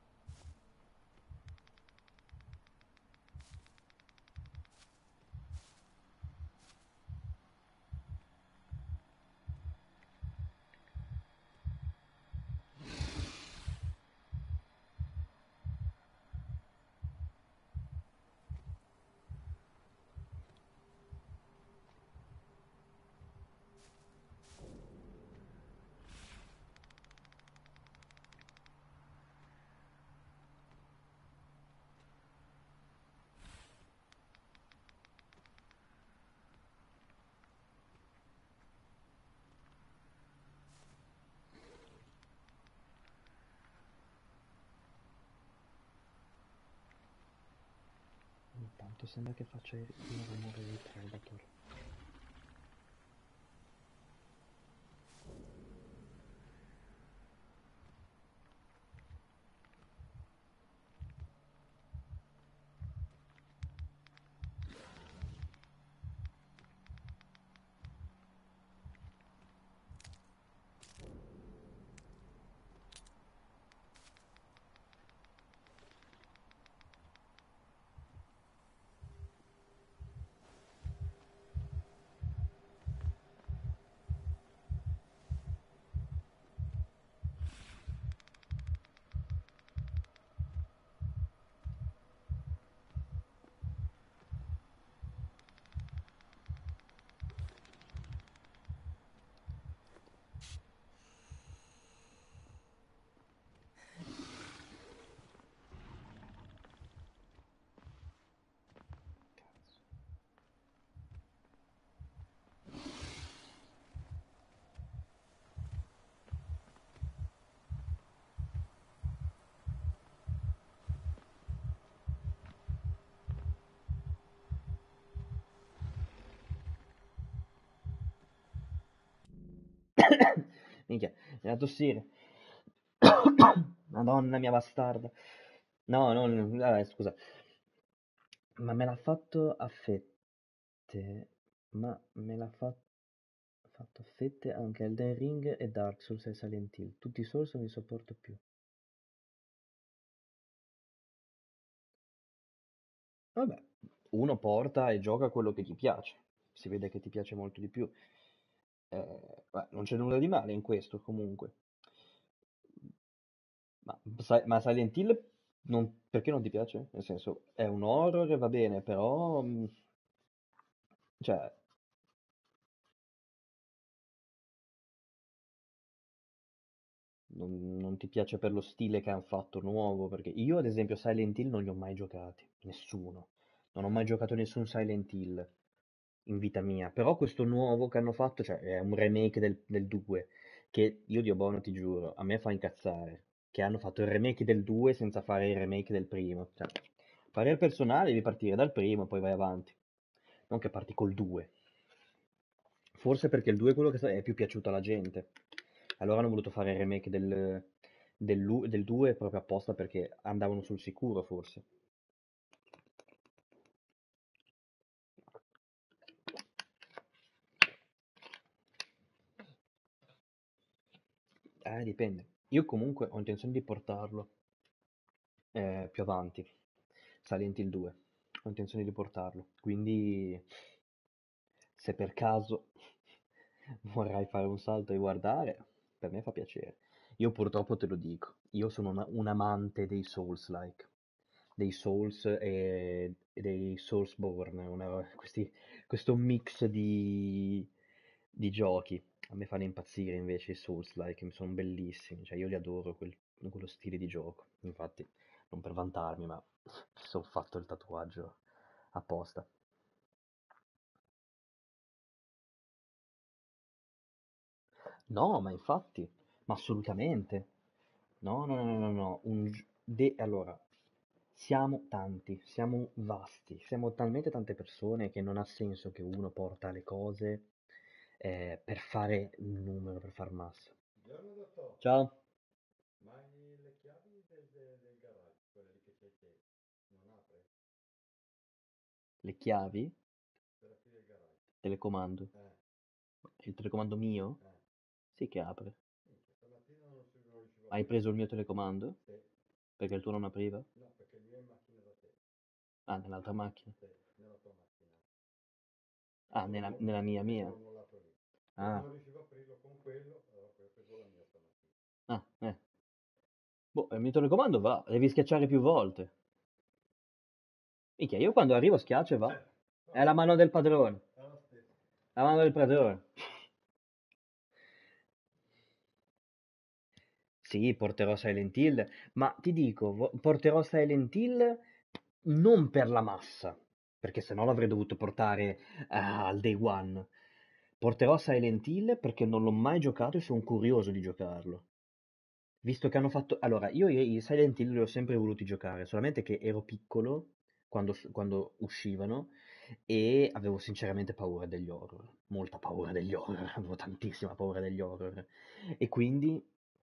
Intanto sembra che faccia il rumore del Predator. Cazzo. Minchia, Viene a tossire. Madonna mia bastarda. No, no, vabbè, scusa. Ma me l'ha fatto a fette. Ma me l'ha fatto a fette anche Elden Ring e Dark Souls e Silent Hill. Tutti i Souls non li sopporto più. Vabbè, uno porta e gioca quello che ti piace. Si vede che ti piace molto di più. Beh, non c'è nulla di male in questo, comunque. Ma Silent Hill perché non ti piace? Nel senso, è un horror, va bene, però... cioè, non ti piace per lo stile che hanno fatto nuovo? Perché io, ad esempio, Silent Hill non li ho mai giocati. Nessuno. Non ho mai giocato nessun Silent Hill in vita mia. Però questo nuovo che hanno fatto, cioè, è un remake del 2, che io Dio buono ti giuro, a me fa incazzare. Che hanno fatto il remake del 2 senza fare il remake del primo. Cioè, parere personale, devi partire dal primo e poi vai avanti. Non che parti col 2. Forse perché il 2 è quello che è più piaciuto alla gente. Allora hanno voluto fare il remake del 2 proprio apposta perché andavano sul sicuro, forse. Dipende. Io comunque ho intenzione di portarlo più avanti. Silent Hill 2. Ho intenzione di portarlo. Quindi, se per caso vorrai fare un salto e guardare, per me fa piacere. Io purtroppo te lo dico, io sono un amante dei Souls-like, dei Souls e dei Soulsborne, questo mix di giochi. A me fanno impazzire invece i Souls-like, mi sono bellissimi, cioè io li adoro quello stile di gioco. Infatti, non per vantarmi, ma mi sono fatto il tatuaggio apposta. No, ma infatti, ma assolutamente. No, no, no, no, no, no. Allora, siamo tanti, siamo vasti, siamo talmente tante persone che non ha senso che uno porta le cose per fare un numero, per far massa. Buongiorno dottor, Ciao. ma le chiavi del garage, quelle lì che c'hai te, non apre? Le chiavi? Per aprire il garage. Telecomando. Eh, Il telecomando mio? eh. Sì che apre. Minchia, stamattina non riuscivo a Hai aprire. preso il mio telecomando? Sì. Perché il tuo non apriva? No, perché il mio è in macchina da te. Ah, nell'altra macchina. Sì, nella tua macchina. Ah, nella E te mia. l'ho mollato lì. E Ah, non riuscivo a aprirlo con quello, allora poi ho preso la mia stamattina. ah, Boh, il mio telecomando va, devi schiacciare più volte. Minchia, io quando arrivo schiaccio e va. È la Vabbè, mano del padrone. è lo stesso. La mano del padrone. Sì, porterò Silent Hill, ma ti dico, porterò Silent Hill non per la massa, perché sennò l'avrei dovuto portare al day one. Porterò Silent Hill perché non l'ho mai giocato e sono curioso di giocarlo. Visto che hanno fatto... Allora, io i Silent Hill li ho sempre voluti giocare, solamente che ero piccolo quando uscivano e avevo sinceramente paura degli horror, molta paura degli horror, avevo tantissima paura degli horror. E quindi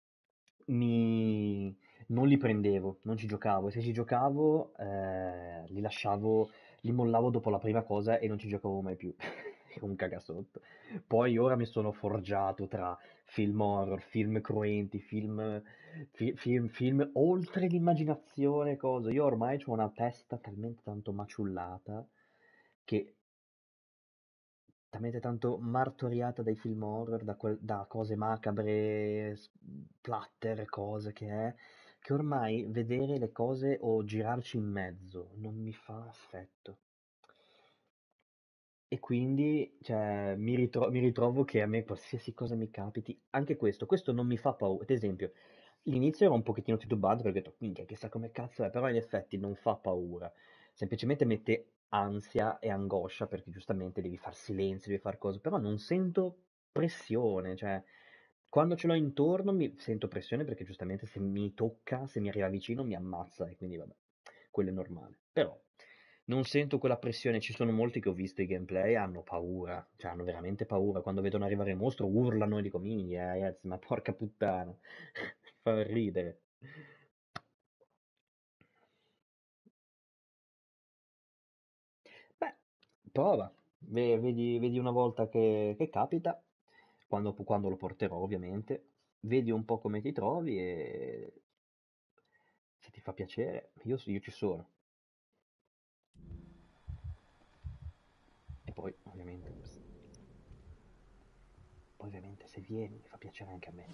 mi... non li prendevo, non ci giocavo, e se ci giocavo li lasciavo, li mollavo dopo la prima cosa e non ci giocavo mai più. Ero un cagasotto. Poi ora mi sono forgiato tra film horror, film cruenti, film oltre l'immaginazione, cosa. Io ormai ho una testa talmente tanto maciullata che talmente tanto martoriata dai film horror, da cose macabre, splatter, cose che ormai vedere le cose o girarci in mezzo non mi fa affetto. E quindi, cioè, mi ritrovo che a me qualsiasi cosa mi capiti, anche questo non mi fa paura. Ad esempio, l'inizio era un pochettino titubante perché ho detto, minchia, chissà come cazzo è, però in effetti non fa paura. Semplicemente mette ansia e angoscia perché giustamente devi far silenzio, devi far cose, però non sento pressione, cioè, quando ce l'ho intorno mi sento pressione perché giustamente se mi tocca, se mi arriva vicino mi ammazza e quindi vabbè, quello è normale. Però Non sento quella pressione, ci sono molti che ho visto i gameplay, hanno paura, cioè hanno veramente paura, quando vedono arrivare il mostro urlano e dico, minchia, ragazzi, ma porca puttana, fa ridere. Beh, prova, vedi una volta che capita, quando lo porterò ovviamente, vedi un po' come ti trovi e se ti fa piacere, io ci sono. E poi ovviamente se vieni mi fa piacere anche a me.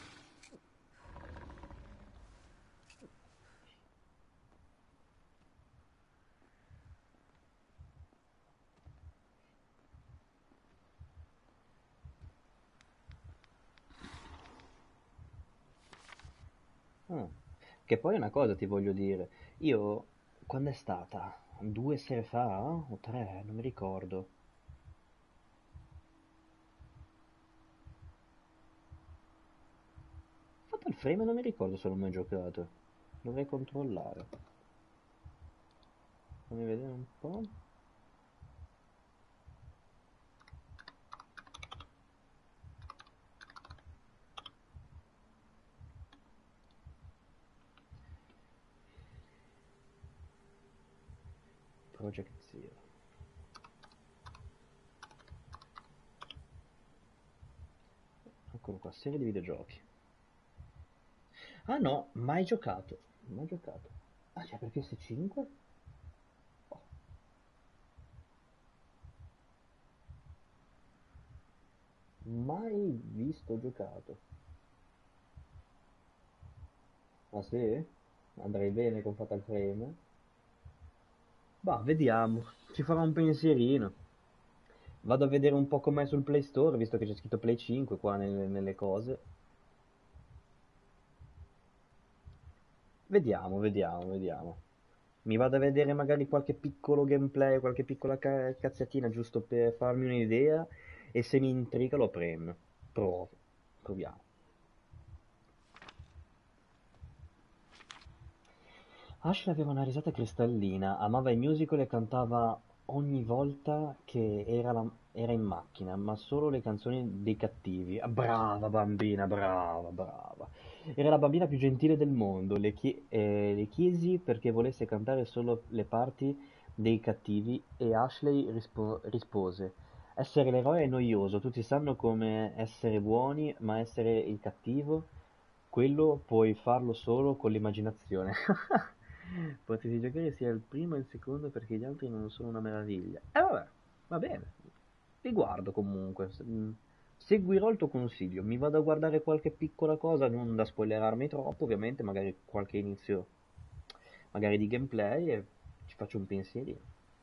Ah, che poi una cosa ti voglio dire, io quando è stata? 2 sere fa o 3? Non mi ricordo. Fatal Frame non mi ricordo se l'ho mai giocato. Dovrei controllare. Fammi vedere un po'. Project Zero. Eccolo qua, serie di videogiochi. Ah no, mai giocato. Mai giocato. Ah, c'è per PS5? Oh, mai visto giocato. Ah sì? Andrei bene con Fatal Frame? Bah, vediamo. Ci farà un pensierino. Vado a vedere un po' com'è sul Play Store, visto che c'è scritto Play 5 qua nelle cose. Vediamo, vediamo, vediamo. Mi vado a vedere magari qualche piccolo gameplay, qualche piccola cazzatina giusto per farmi un'idea e se mi intriga lo prendo. Provo. Proviamo. Ashley aveva una risata cristallina, amava i musical e cantava ogni volta che era in macchina, ma solo le canzoni dei cattivi. Ah, brava bambina, brava, brava. Era la bambina più gentile del mondo. Le chiesi perché volesse cantare solo le parti dei cattivi e Ashley rispose: essere l'eroe è noioso, tutti sanno come essere buoni, ma essere il cattivo, quello puoi farlo solo con l'immaginazione. Potresti giocare sia il primo che il secondo perché gli altri non sono una meraviglia. E vabbè, va bene. Li guardo comunque. Seguirò il tuo consiglio. Mi vado a guardare qualche piccola cosa, non da spoilerarmi troppo, ovviamente, magari qualche inizio, magari di gameplay e ci faccio un pensierino.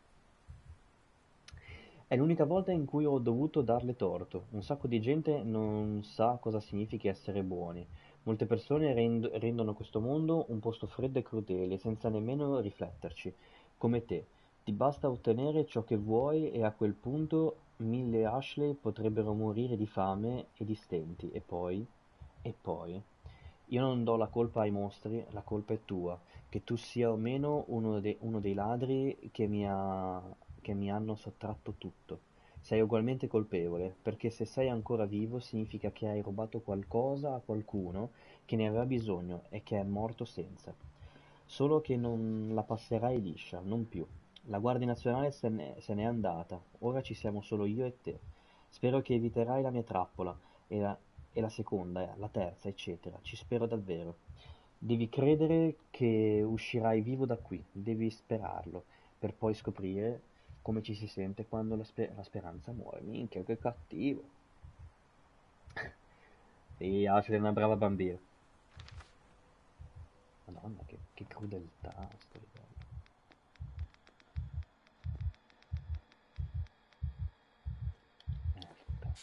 È l'unica volta in cui ho dovuto darle torto. Un sacco di gente non sa cosa significhi essere buoni. Molte persone rendono questo mondo un posto freddo e crudele, senza nemmeno rifletterci. Come te. Ti basta ottenere ciò che vuoi e a quel punto 1000 Ashley potrebbero morire di fame e di stenti. E poi? E poi? Io non do la colpa ai mostri, la colpa è tua. Che tu sia o meno uno dei ladri che mi hanno sottratto tutto. Sei ugualmente colpevole, perché se sei ancora vivo significa che hai rubato qualcosa a qualcuno che ne aveva bisogno e che è morto senza. Solo che non la passerai liscia, non più. La Guardia Nazionale se n'è andata, ora ci siamo solo io e te. Spero che eviterai la mia trappola e la seconda, la terza, eccetera. Ci spero davvero. Devi credere che uscirai vivo da qui, devi sperarlo, per poi scoprire come ci si sente quando la speranza muore. Minchia, che cattivo. Sì, Ashley è una brava bambina. Madonna, che crudeltà, sto livello. Aspetta.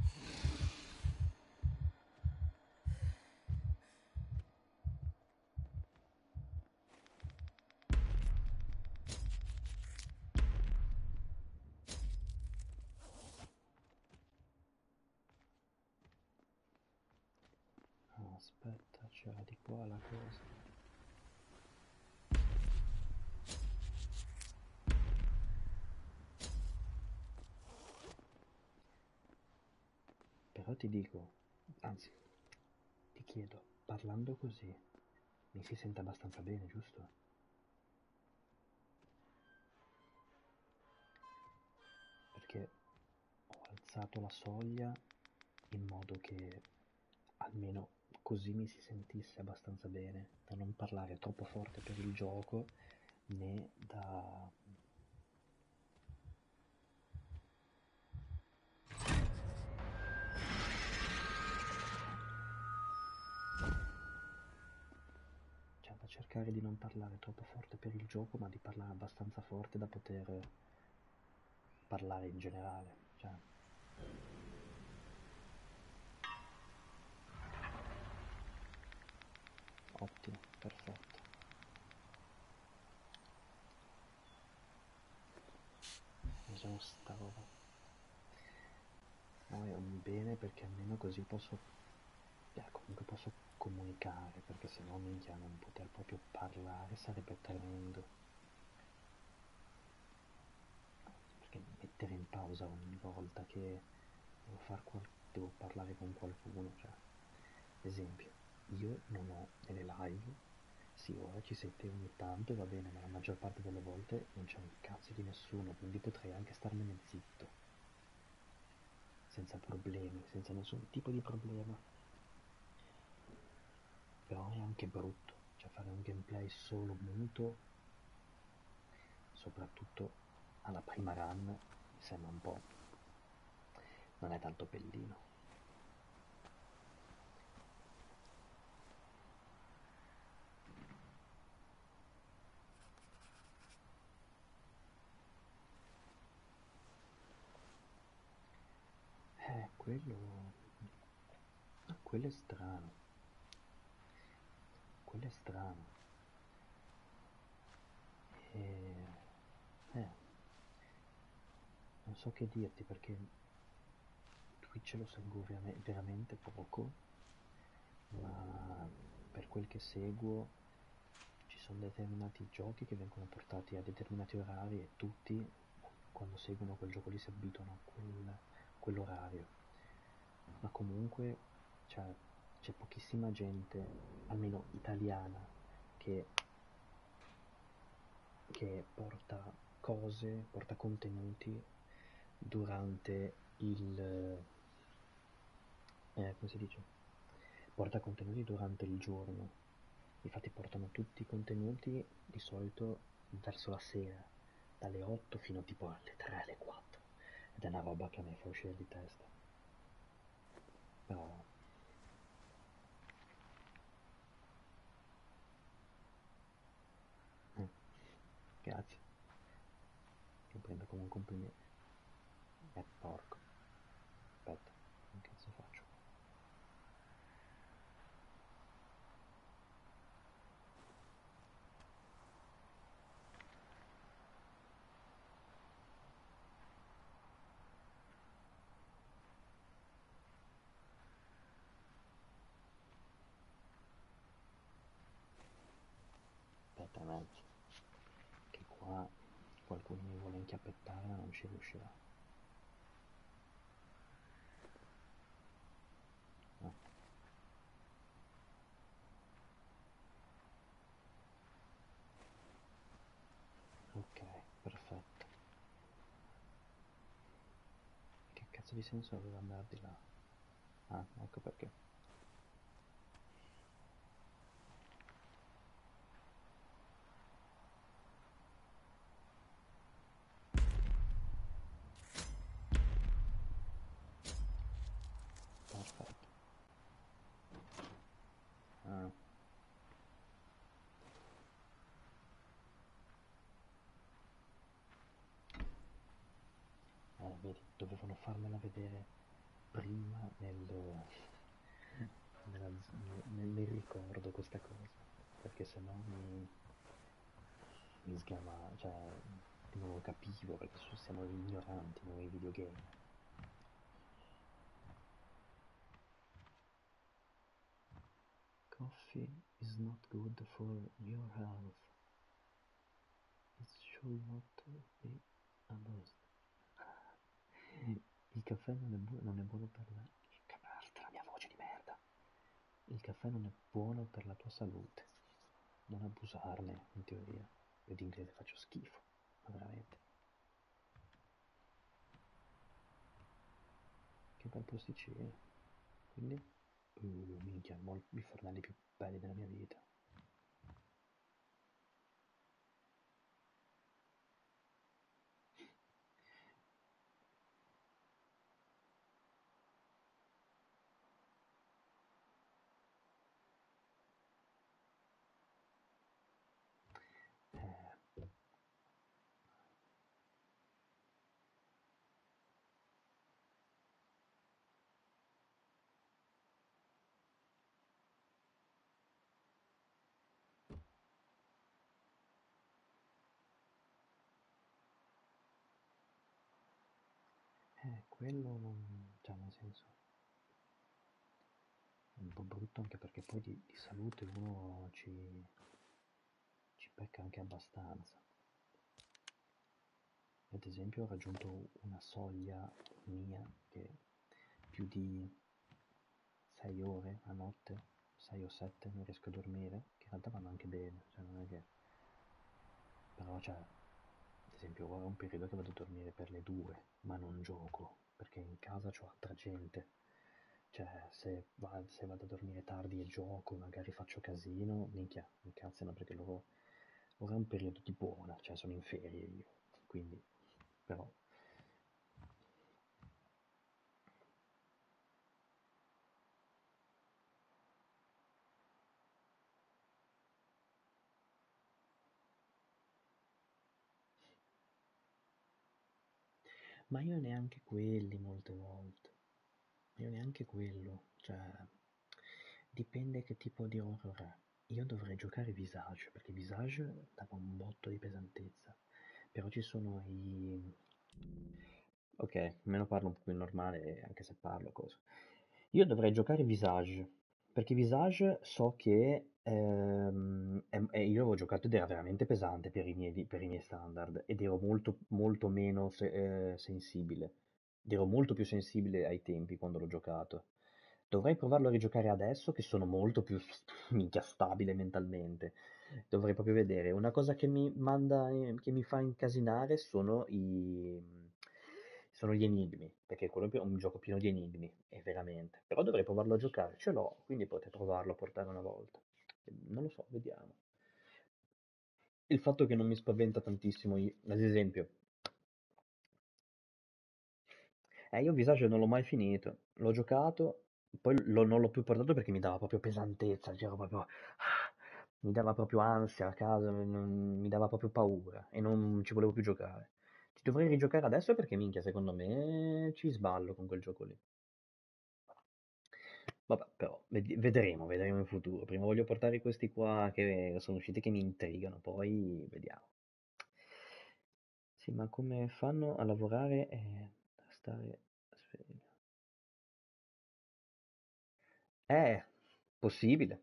Aspetta, c'era di qua la cosa. Però ti dico, anzi, ti chiedo, parlando così, mi si sente abbastanza bene, giusto? Perché ho alzato la soglia in modo che almeno così mi si sentisse abbastanza bene, da non parlare troppo forte per il gioco, né da... cioè da cercare di non parlare troppo forte per il gioco, ma di parlare abbastanza forte da poter parlare in generale, cioè... Ottimo, perfetto. Usiamo sta roba. No, è un bene perché almeno così posso, comunque posso comunicare, perché sennò minchia non poter proprio parlare sarebbe tremendo. Perché mettere in pausa ogni volta che devo parlare con qualcuno, cioè, esempio, io non ho nelle live, sì, ora ci sei te ogni tanto, va bene, ma la maggior parte delle volte non c'è un cazzo di nessuno, quindi potrei anche starmene zitto, senza problemi, senza nessun tipo di problema. Però è anche brutto, cioè fare un gameplay solo muto, soprattutto alla prima run, mi sembra un po'... non è tanto bellino. Quello... quello è strano. Quello è strano. E... non so che dirti perché Twitch lo seguo veramente poco, ma per quel che seguo ci sono determinati giochi che vengono portati a determinati orari e tutti quando seguono quel gioco lì si abituano a quell'orario. Ma comunque cioè, c'è pochissima gente, almeno italiana, che porta cose, porta contenuti durante come si dice? Porta contenuti durante il giorno. Infatti portano tutti i contenuti di solito verso la sera, dalle 8 fino tipo alle 3, alle 4. Ed è una roba che a me fa uscire di testa. Però... grazie. Lo prendo come un complimento. Porco. Aspetta, che cazzo faccio? Aspetta un attimo, che qua qualcuno mi vuole inchiappettare ma non ci riuscirà. No. Ok, perfetto. Che cazzo di senso aveva andare di là? Ah, ecco perché. Perfetto. Ah. Vedi, dovevano farmela vedere prima nel ricordo questa cosa, perché sennò mi sgama, cioè non lo capivo, perché siamo ignoranti noi videogame. Coffee is not good for your health. It should not be abused. Il caffè non è buono per la... Il caffè non è buono per la tua salute. Non abusarne, in teoria. Io di inglese faccio schifo, ma veramente. Che bel posticino. Quindi, minchia, i fornelli più belli della mia vita. Eh, quello non, cioè nel senso, è un po' brutto anche perché poi di salute uno ci pecca anche abbastanza. Ad esempio ho raggiunto una soglia mia che più di 6 ore a notte, 6 o 7 non riesco a dormire, che in realtà vanno anche bene, cioè non è che... Però cioè, ad esempio ora è un periodo che vado a dormire per le 2, ma non gioco, perché in casa c'ho altra gente. Cioè, se vado a dormire tardi e gioco, magari faccio casino, minchia, mi incazzano perché loro... Ora è un periodo di buona, cioè sono in ferie io, quindi... Però... Ma io neanche quelli molte volte. Io neanche quello, cioè dipende che tipo di horror è. Io dovrei giocare Visage, perché Visage dava un botto di pesantezza. Però ci sono i... Ok, almeno parlo un po' più normale, anche se parlo cosa. Io dovrei giocare Visage, perché Visage so che io avevo giocato ed era veramente pesante per i miei standard, ed ero molto, molto meno sensibile. Ed ero molto più sensibile ai tempi quando l'ho giocato. Dovrei provarlo a rigiocare adesso che sono molto più minchia stabile mentalmente. Dovrei proprio vedere. Una cosa che mi manda, che mi fa incasinare sono gli enigmi, perché quello è un gioco pieno di enigmi, è veramente. Però dovrei provarlo a giocare, ce l'ho, quindi potrei provarlo a portare una volta. Non lo so, vediamo. Il fatto che non mi spaventa tantissimo, ad esempio, io Visage non l'ho mai finito, l'ho giocato, poi non l'ho più portato perché mi dava proprio pesantezza, c'era proprio... mi dava proprio ansia a casa, mi dava proprio paura e non ci volevo più giocare. Ci dovrei rigiocare adesso perché minchia, secondo me ci sballo con quel gioco lì. Vabbè, però vedremo in futuro. Prima voglio portare questi qua che sono usciti che mi intrigano, poi vediamo. Sì, ma come fanno a lavorare e a stare svegli? È possibile,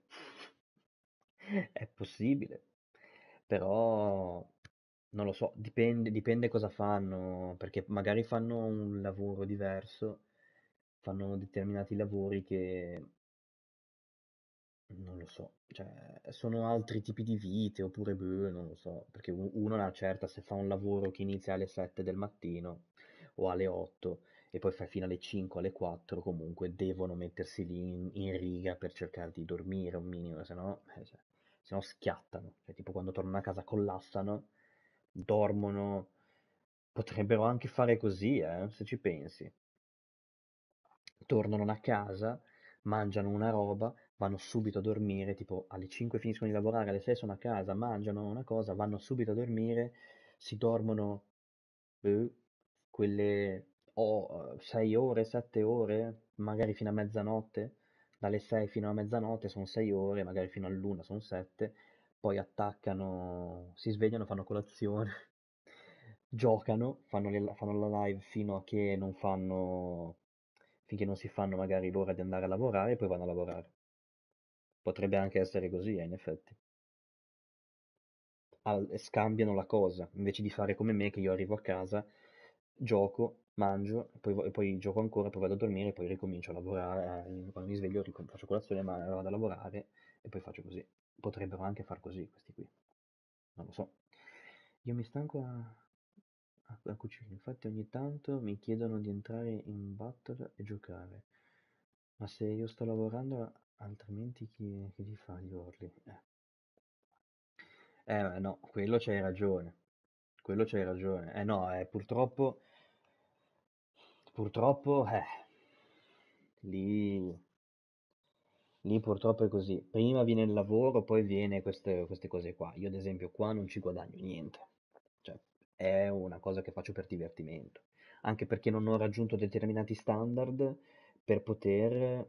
è possibile, però non lo so, dipende cosa fanno, perché magari fanno un lavoro diverso, fanno determinati lavori che non lo so, cioè sono altri tipi di vite, oppure boh, non lo so, perché uno è una certa, se fa un lavoro che inizia alle 7 del mattino o alle 8 e poi fa fino alle 5, alle 4, comunque devono mettersi lì in riga per cercare di dormire un minimo, se no schiattano, cioè tipo quando tornano a casa collassano, dormono, potrebbero anche fare così, se ci pensi. Tornano a casa, mangiano una roba, vanno subito a dormire, tipo alle 5 finiscono di lavorare, alle 6 sono a casa, mangiano una cosa, vanno subito a dormire, si dormono eh, quelle 6 ore, 7 ore, magari fino a mezzanotte, dalle 6 fino a mezzanotte sono 6 ore, magari fino all'una sono 7, poi attaccano, si svegliano, fanno colazione, giocano, fanno la live fino a che non fanno, finché non si fanno magari l'ora di andare a lavorare e poi vanno a lavorare. Potrebbe anche essere così, in effetti. Scambiano la cosa, invece di fare come me che io arrivo a casa, gioco, mangio, e poi gioco ancora, poi vado a dormire, poi ricomincio a lavorare, quando mi sveglio faccio colazione, ma vado a lavorare e poi faccio così. Potrebbero anche far così questi qui, non lo so. Io mi stanco a cucire, infatti ogni tanto mi chiedono di entrare in battle e giocare, ma se io sto lavorando, altrimenti chi li fa gli orli? No, quello c'hai ragione. Quello c'hai ragione. No, purtroppo, lì, lì purtroppo è così. Prima viene il lavoro, poi viene queste cose qua. Io ad esempio qua non ci guadagno niente. Cioè, è una cosa che faccio per divertimento. Anche perché non ho raggiunto determinati standard per poter.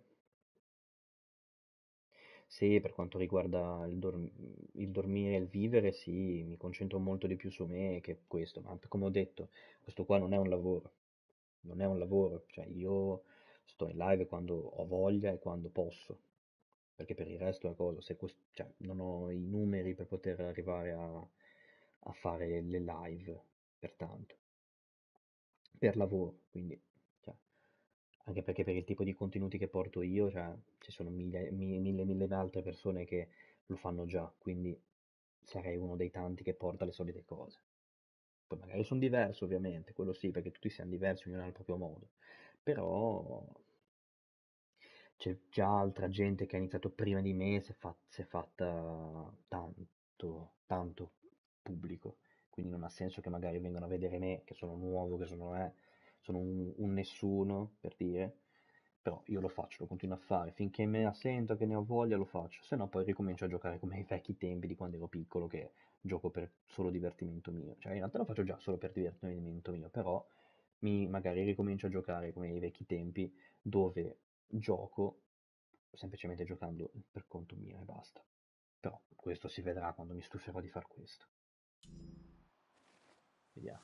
Sì, per quanto riguarda il dormire e il vivere, sì, mi concentro molto di più su me che questo, ma come ho detto, questo qua non è un lavoro, non è un lavoro, cioè io sto in live quando ho voglia e quando posso, perché per il resto è cosa, cioè, non ho i numeri per poter arrivare a fare le live, pertanto per lavoro, quindi, cioè, anche perché per il tipo di contenuti che porto io, cioè, ci sono mille altre persone che lo fanno già, quindi sarei uno dei tanti che porta le solite cose. Poi magari sono diverso, ovviamente, quello sì, perché tutti siamo diversi, ognuno ha il proprio modo, però c'è già altra gente che ha iniziato prima di me, si è fatta tanto pubblico, quindi non ha senso che magari vengano a vedere me, che sono nuovo, sono un nessuno, per dire, però io lo faccio, lo continuo a fare, finché me la sento che ne ho voglia lo faccio, se no poi ricomincio a giocare come ai vecchi tempi di quando ero piccolo, che gioco per solo divertimento mio, cioè in realtà lo faccio già solo per divertimento mio, però magari ricomincio a giocare come ai vecchi tempi, dove gioco semplicemente giocando per conto mio e basta. Però questo si vedrà quando mi stuferò di far questo. Vediamo.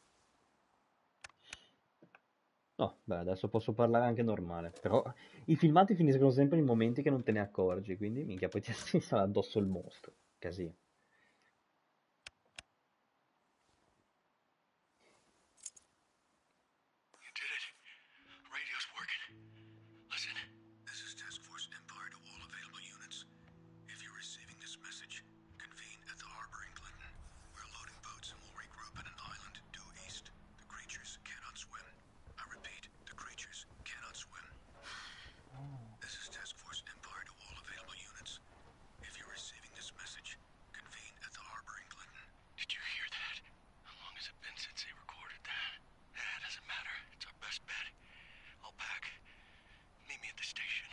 No, beh, adesso posso parlare anche normale, però i filmati finiscono sempre in momenti che non te ne accorgi, quindi minchia, poi ti sarà addosso il mostro. Casino. You did it. Radio's working. Listen, this is Task Force Empire to all available units. If you're receiving this message, convene at the harbor in Clinton. We're loading boats and will regroup at an island due east. The creatures cannot swim. I repeat, the creatures cannot swim. This is Task Force Empire to all available units. If you're receiving this message, convene at the harbor in Clinton. Did you hear that? How long has it been since they recorded that? It doesn't matter. It's our best bet. I'll pack. Meet me at the station.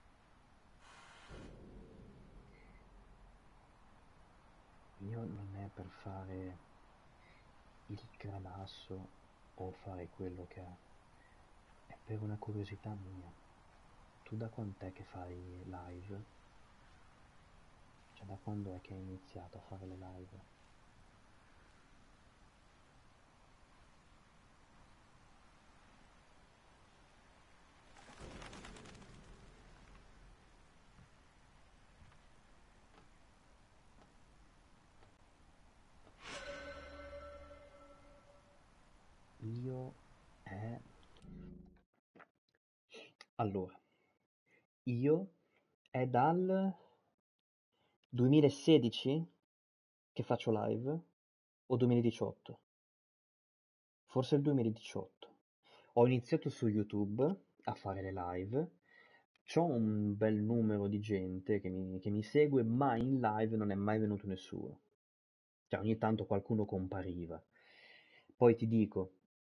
Io non è per fare il granasso o fare quello che è per una curiosità mia. Tu da quant'è che fai live? Cioè da quando è che hai iniziato a fare le live? Io è... Allora, io è dal 2016 che faccio live o 2018? Forse il 2018. Ho iniziato su YouTube a fare le live. C'ho un bel numero di gente che mi segue, ma in live non è mai venuto nessuno. Cioè, ogni tanto qualcuno compariva. Poi ti dico,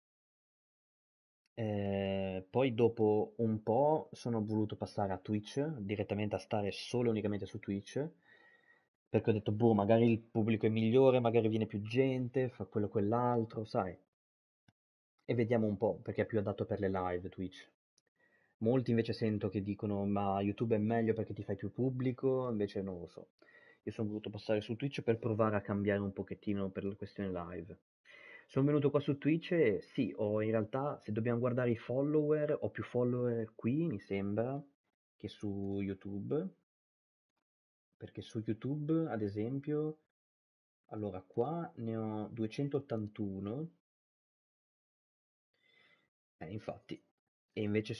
poi dopo un po' sono voluto passare a Twitch, direttamente a stare solo e unicamente su Twitch, perché ho detto, boh, magari il pubblico è migliore, magari viene più gente, fa quello o quell'altro, sai. E vediamo un po', perché è più adatto per le live Twitch. Molti invece sento che dicono, ma YouTube è meglio perché ti fai più pubblico, invece non lo so. Io sono voluto passare su Twitch per provare a cambiare un pochettino per la questione live. Sono venuto qua su Twitch e sì, ho in realtà, se dobbiamo guardare i follower, ho più follower qui, mi sembra, che su YouTube. Perché su YouTube, ad esempio, allora qua ne ho 281 Infatti. E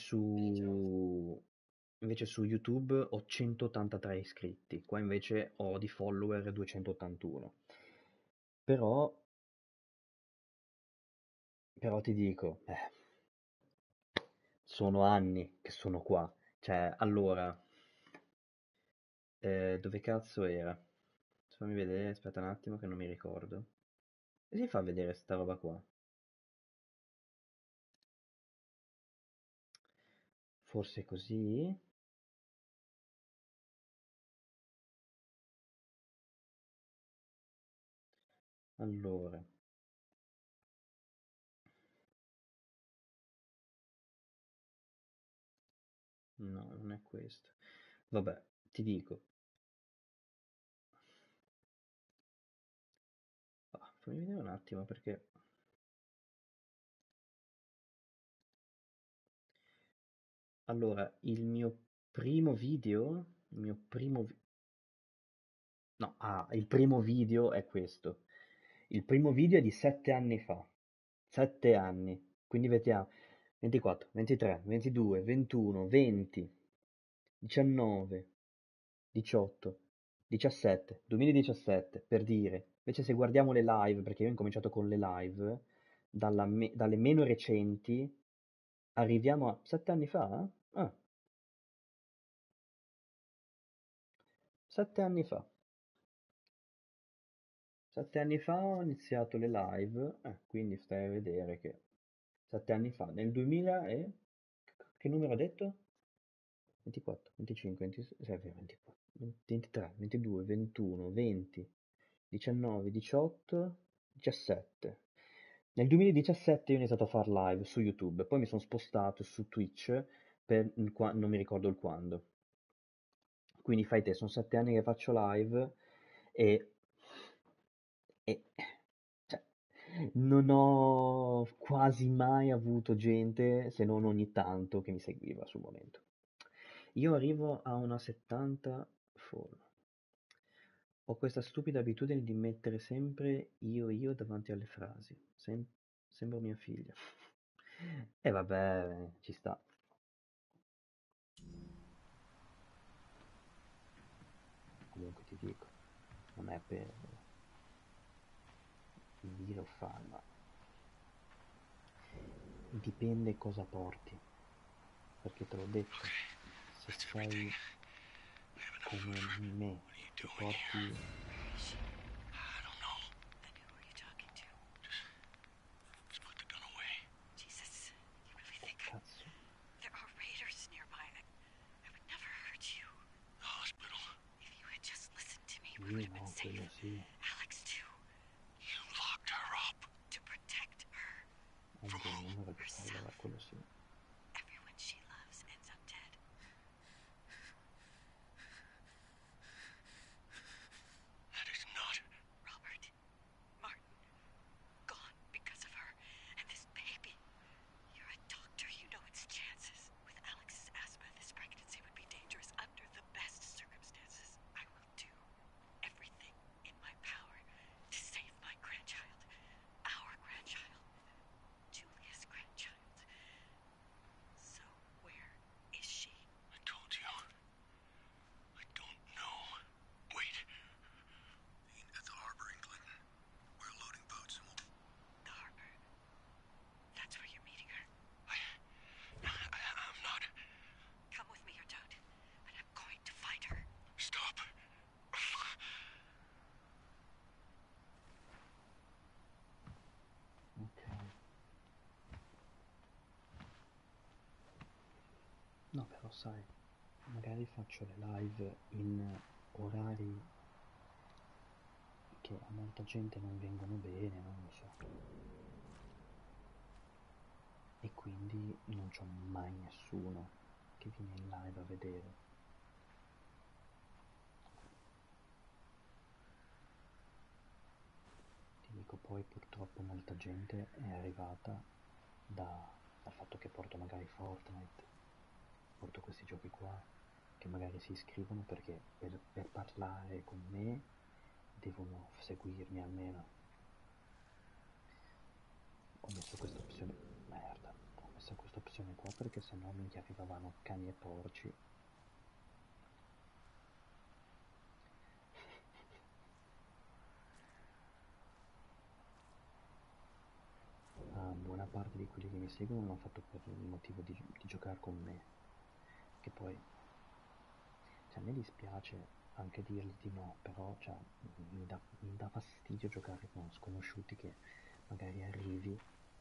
invece su YouTube ho 183 iscritti, qua invece ho di follower 281. Però, però ti dico, sono anni che sono qua. Cioè, allora, dove cazzo era? Fammi vedere, aspetta un attimo che non mi ricordo. E si fa vedere sta roba qua? Forse così? Allora, no, non è questo. Vabbè, ti dico. Fammi vedere un attimo perché... Allora, il mio primo, no, il primo video è questo. Il primo video è di 7 anni fa. 7 anni. Quindi vediamo. 24, 23, 22, 21, 20, 19, 18, 17, 2017, per dire. Invece se guardiamo le live, perché io ho incominciato con le live, dalle meno recenti, arriviamo a 7 anni fa? Ah, 7 anni fa. 7 anni fa ho iniziato le live, quindi stai a vedere che 7 anni fa, nel 2000 e... che numero ho detto? 24, 25, 26, 24, 23, 22, 21, 20, 19, 18, 17. Nel 2017 io ho iniziato a fare live su YouTube, poi mi sono spostato su Twitch non mi ricordo il quando. Quindi fai te, sono 7 anni che faccio live e, e cioè, non ho quasi mai avuto gente, se non ogni tanto, che mi seguiva sul momento. Io arrivo a una 70 follow. Ho questa stupida abitudine di mettere sempre io davanti alle frasi. Sembro mia figlia. E vabbè, ci sta. Comunque ti dico, non è per dire o fare, ma dipende cosa porti. Perché te l'ho detto, se That's everything. sei I have enough come food. me, What are you che doing porti... here? I don't know. Then who are you talking to? Just put the gun away. Jesus, you really think Cazzo, there are raiders nearby? I would never hurt you. The hospital. If you had just listened to me, we sì, would have been no, safe. quello sì. Alex, too. You locked her up. To protect her. Hai il numero di follower, quello sì. Everyone she loves ends up dead. That is not. Robert, Martin, gone because of her. And this baby. You're a doctor, you know its chances. With Alex's asthma, this pregnancy would be dangerous under the best circumstances. I will do everything in my power to save my grandchild. Our grandchild. Julia's grandchild. So, where is she? I told you. I don't know. Wait. At the harbor in Clinton. We're loading boats and we'll... The harbor. That's where you're meeting her. I'm not. Come with me or don't. But I'm going to find her. Stop. Ok. No, però sai, magari faccio le live in orari che a molta gente non vengono bene, non lo so. E quindi non c'ho mai nessuno che viene in live a vedere. Ti dico, poi purtroppo molta gente è arrivata dal fatto che porto magari Fortnite, porto questi giochi qua, che magari si iscrivono perché per parlare con me devono seguirmi almeno. Ho messo questa opzione, merda, ho messo versione qua perché sennò minchia arrivavano cani e porci. Buona parte di quelli che mi seguono l'hanno fatto per il motivo di giocare con me, che poi, cioè, a me dispiace anche dirgli di no, però cioè, mi dà fastidio giocare con sconosciuti che magari arrivi,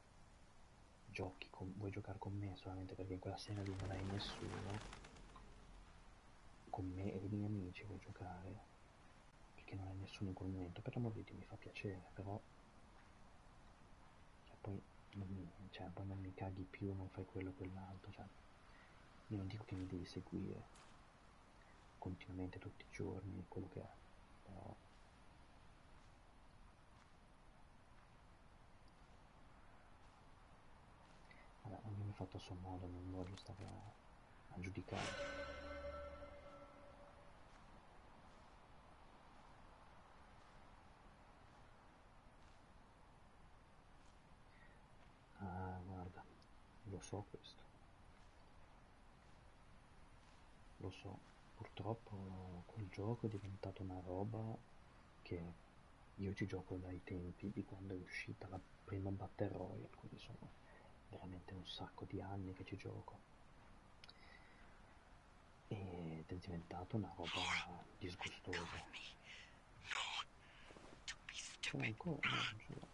vuoi giocare con me solamente perché in quella sera lì non hai nessuno, con me e i miei amici vuoi giocare, perché non hai nessuno in quel momento, per l'amor di Dio mi fa piacere, però cioè, poi non mi caghi più, non fai quello o quell'altro, cioè, io non dico che mi devi seguire continuamente tutti i giorni, quello che è, però vabbè, ognuno è fatto a suo modo, non voglio stare a giudicare. Guarda, lo so questo, lo so, purtroppo quel gioco è diventato una roba che io ci gioco dai tempi di quando è uscita la prima Battle Royale, quindi sono veramente un sacco di anni che ci gioco. Ed è diventato una roba disgustosa. Ce l'ho ancora, no, non ce l'ho.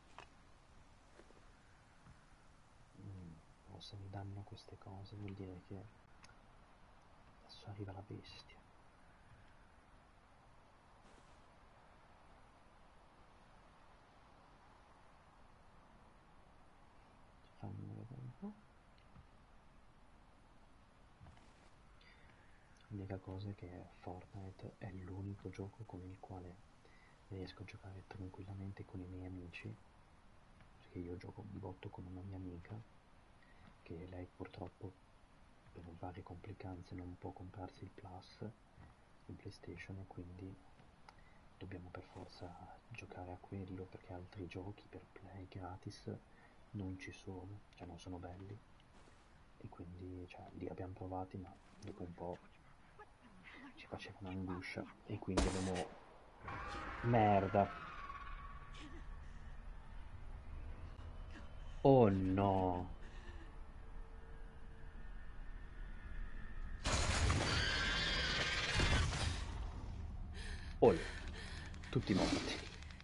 Però se mi danno queste cose vuol dire che adesso arriva la bestia. Fammi vedere un po'. L'unica cosa è che Fortnite è l'unico gioco con il quale riesco a giocare tranquillamente con i miei amici, perché io gioco un botto con una mia amica, che lei purtroppo per varie complicanze non può comprarsi il Plus in PlayStation e quindi dobbiamo per forza giocare a quello perché altri giochi per Play gratis non ci sono, cioè non sono belli e quindi cioè, li abbiamo provati ma dopo un po' ci facevano angoscia e quindi abbiamo... Merda! Oh no! Oh, tutti morti.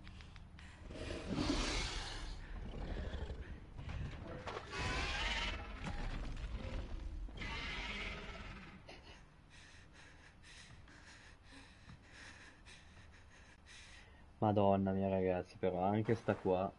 Madonna mia ragazzi, però anche sta qua.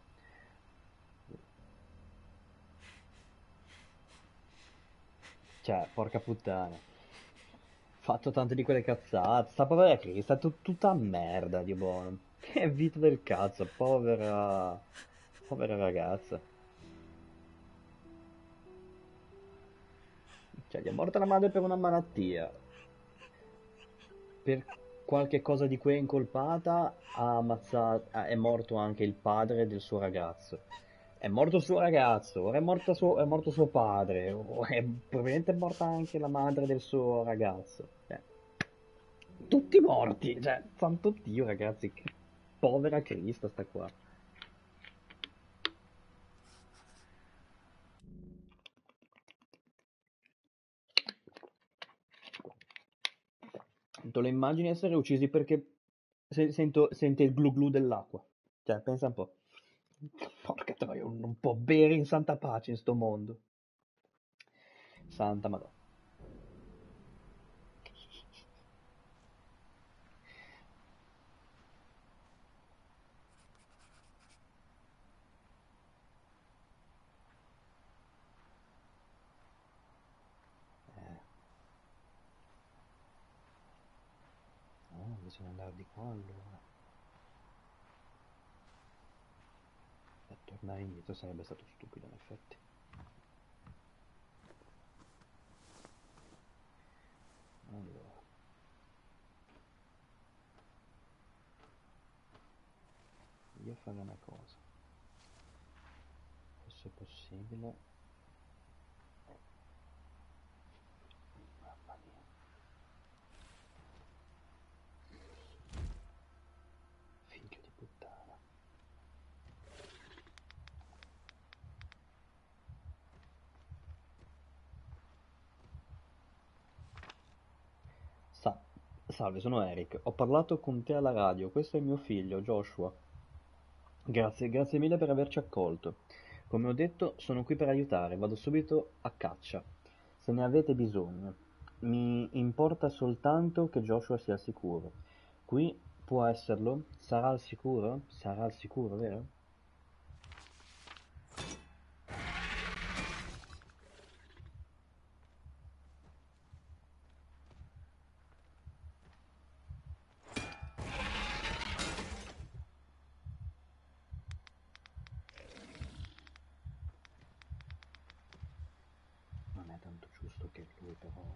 Cioè, porca puttana. Fatto tante di quelle cazzate. Sta povera Crista è tutta merda di buono. Che vita del cazzo, povera... Povera ragazza. Cioè, gli è morta la madre per una malattia. Per qualche cosa di cui è incolpata, è morto anche il padre del suo ragazzo. È morto il suo ragazzo, ora è morto suo padre, probabilmente è morta anche la madre del suo ragazzo. Tutti morti, cioè, santo Dio ragazzi, che povera Crista sta qua. Sento le immagini essere uccisi perché sente il glu glu dell'acqua. Cioè, pensa un po'. Porca troia, non può bere in santa pace in sto mondo. Santa Madonna. Bisogna andare di qua allora. E tornare indietro sarebbe stato stupido in effetti. Allora. Io farei una cosa. Fosse possibile. Salve, sono Eric. Ho parlato con te alla radio. Questo è mio figlio, Joshua. Grazie mille per averci accolto. Come ho detto, sono qui per aiutare. Vado subito a caccia. Se ne avete bisogno. Mi importa soltanto che Joshua sia al sicuro. Qui può esserlo? Sarà al sicuro? Sarà al sicuro, vero? Non è tanto giusto che lui però...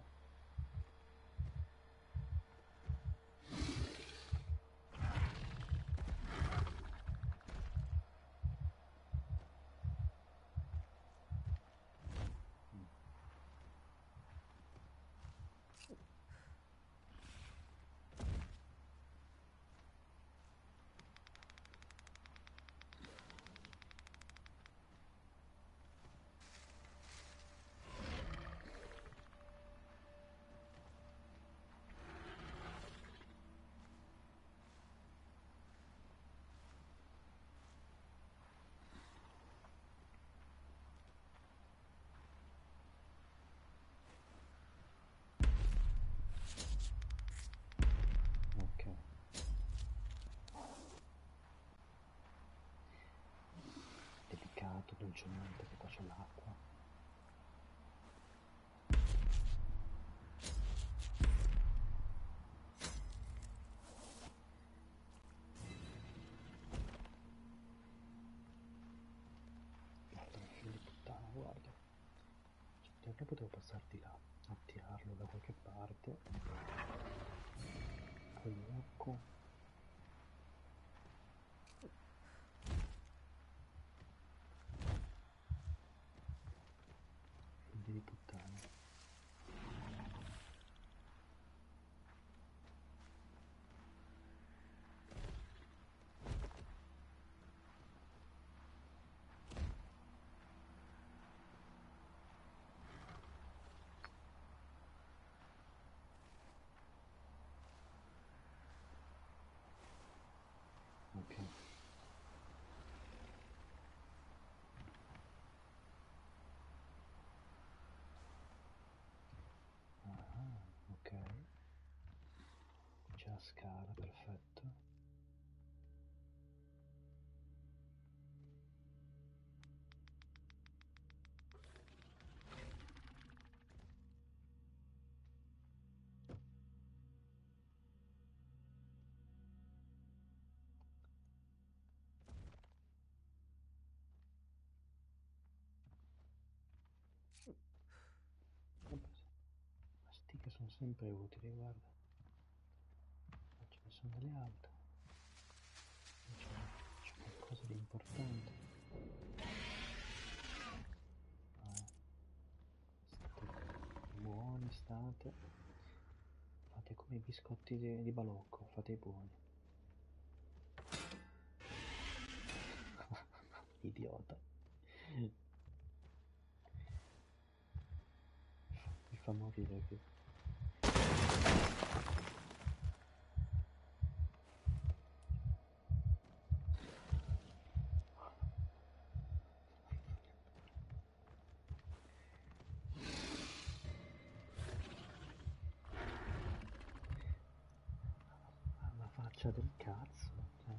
Ok. Delicato, dolcemente, che qua c'è l'acqua. Guarda, figlio di puttana, guarda. Cioè, perché potevo passarti là, a tirarlo da qualche parte. Quell'ucco. Figli di puttana. Ok. Ah, ok. C'è la scala, perfetto. Vabbè, ma sti che sono sempre utili, guarda. Ma ce ne sono delle altre. C'è qualcosa di importante. Ah, state buoni, state. Fate come i biscotti di balocco, fate i buoni. Idiota. Mi fa morire qui. Ha una faccia del cazzo. Cioè.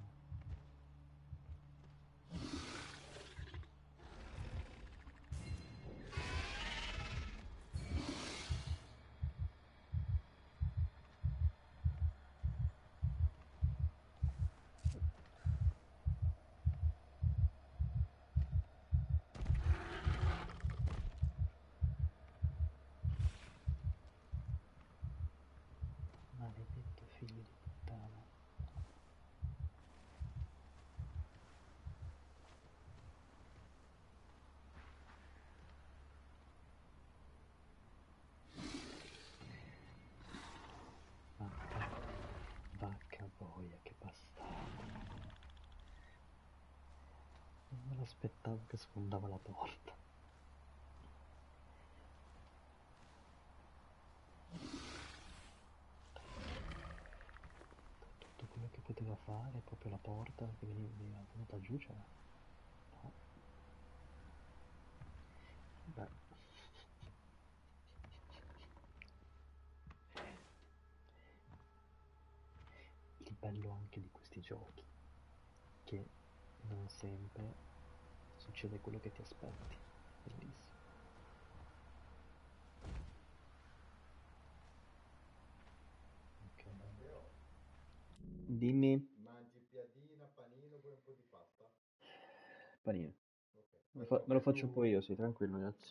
Maledetto figlio di puttana. Vacca boia, che bastardo. Non me l'aspettavo che sfondava la porta. volta che veniva venuta giù c'era. No. Beh. Il bello anche di questi giochi, che non sempre succede quello che ti aspetti. Bellissimo. Ok. Matteo, Dimmi, mangi piadina, panino, poi un po' di pasta? panino. Ok. Me lo faccio poi io, sì, tranquillo, ragazzi.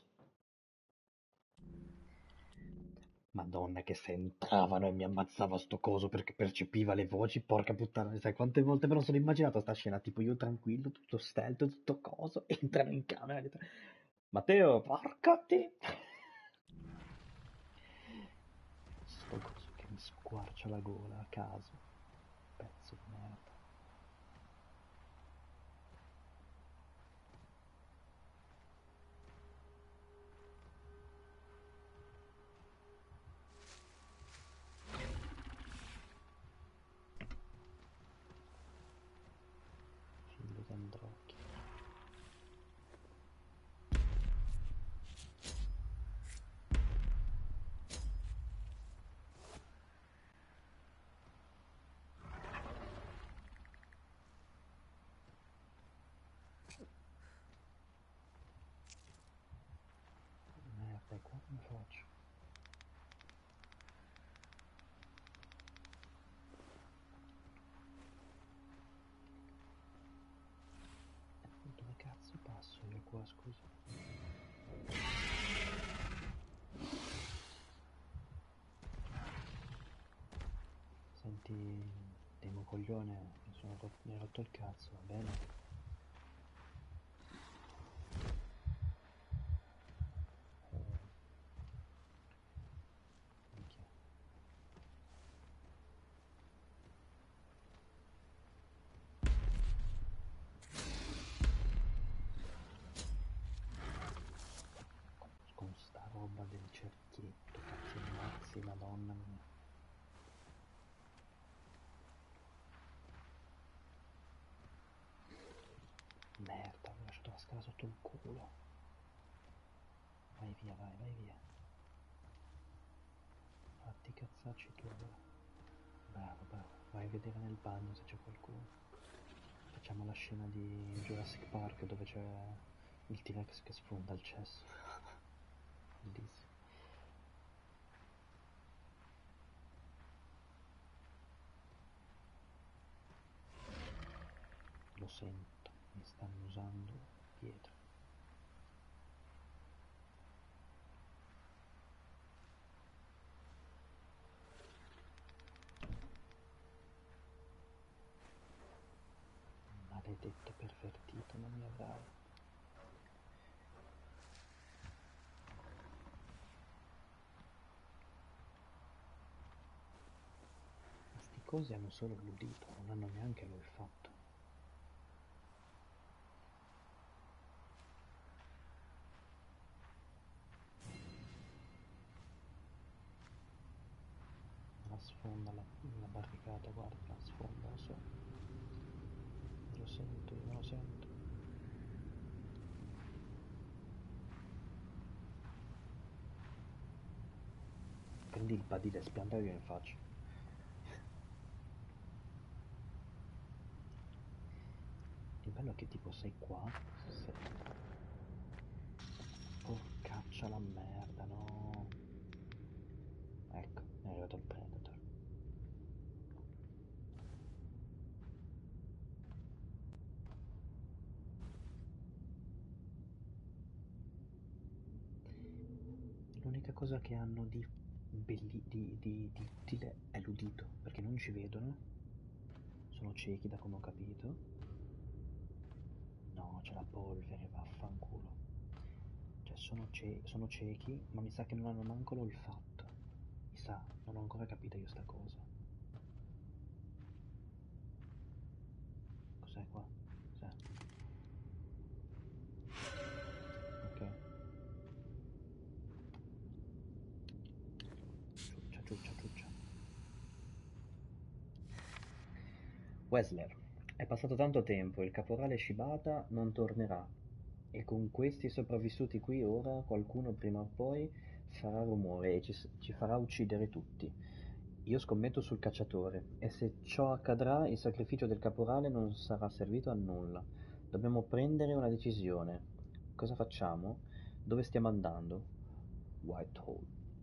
Madonna che se entravano e mi ammazzava sto coso perché percepiva le voci, porca puttana, sai quante volte me lo sono immaginato sta scena, tipo io tranquillo, tutto stealth, tutto coso, entrano in camera, dietro. Matteo, porca te! Sto coso che mi squarcia la gola a caso, pezzo di merda. Figlio di Androcchi. Merda, e qua come faccio? Dove cazzo passo io qua, scusa? Senti, Demo coglione, mi hai rotto il cazzo, va bene? Minchia. Con sta roba del cerchietto, cazzo di mazzi, madonna mia. Merda, mi ho lasciato la scala sotto il culo. Vai via, vai via. Fatti i cazzacci tu allora. Bravo, bravo. Vai a vedere nel bagno se c'è qualcuno. Facciamo la scena di Jurassic Park dove c'è il T-Rex che sfonda il cesso. Bellissimo. Lo sento, mi stanno usando dietro. Maledetto pervertito, non mi avrai. Ma sti cosi hanno solo l'udito, non hanno neanche l'olfatto. La sfonda la barricata, guarda, la sfonda, lo so. Me lo sento, io me lo sento. Prendi il badile e spiantaglielo in faccia. Il bello è che tipo sei qua, porcaccia la merda, no. Ecco, è arrivato il Predator. L'unica cosa che hanno di utile è l'udito, perché non ci vedono, sono ciechi da come ho capito. No, c'è la polvere, vaffanculo. Cioè, sono ciechi, ma mi sa che non hanno manco l'olfatto. Mi sa, non ho ancora capito io sta cosa. Cos'è qua? Cos'è? Ok. Ciuccia, ciuccia, ciuccia. Wessler. È passato tanto tempo, il caporale Shibata non tornerà. E con questi sopravvissuti qui ora qualcuno prima o poi farà rumore e ci farà uccidere tutti. Io scommetto sul cacciatore, e se ciò accadrà il sacrificio del caporale non sarà servito a nulla. Dobbiamo prendere una decisione. Cosa facciamo? Dove stiamo andando? Whitehall.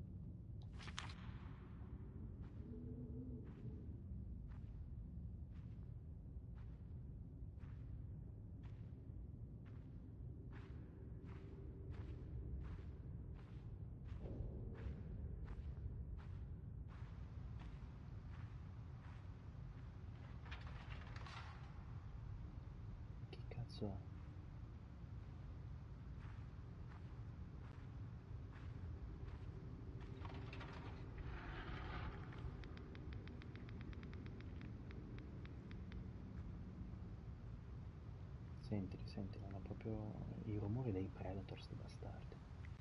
Chi cazzo è? Sentili, sentili, hanno proprio i rumori dei Predator, sti bastardi.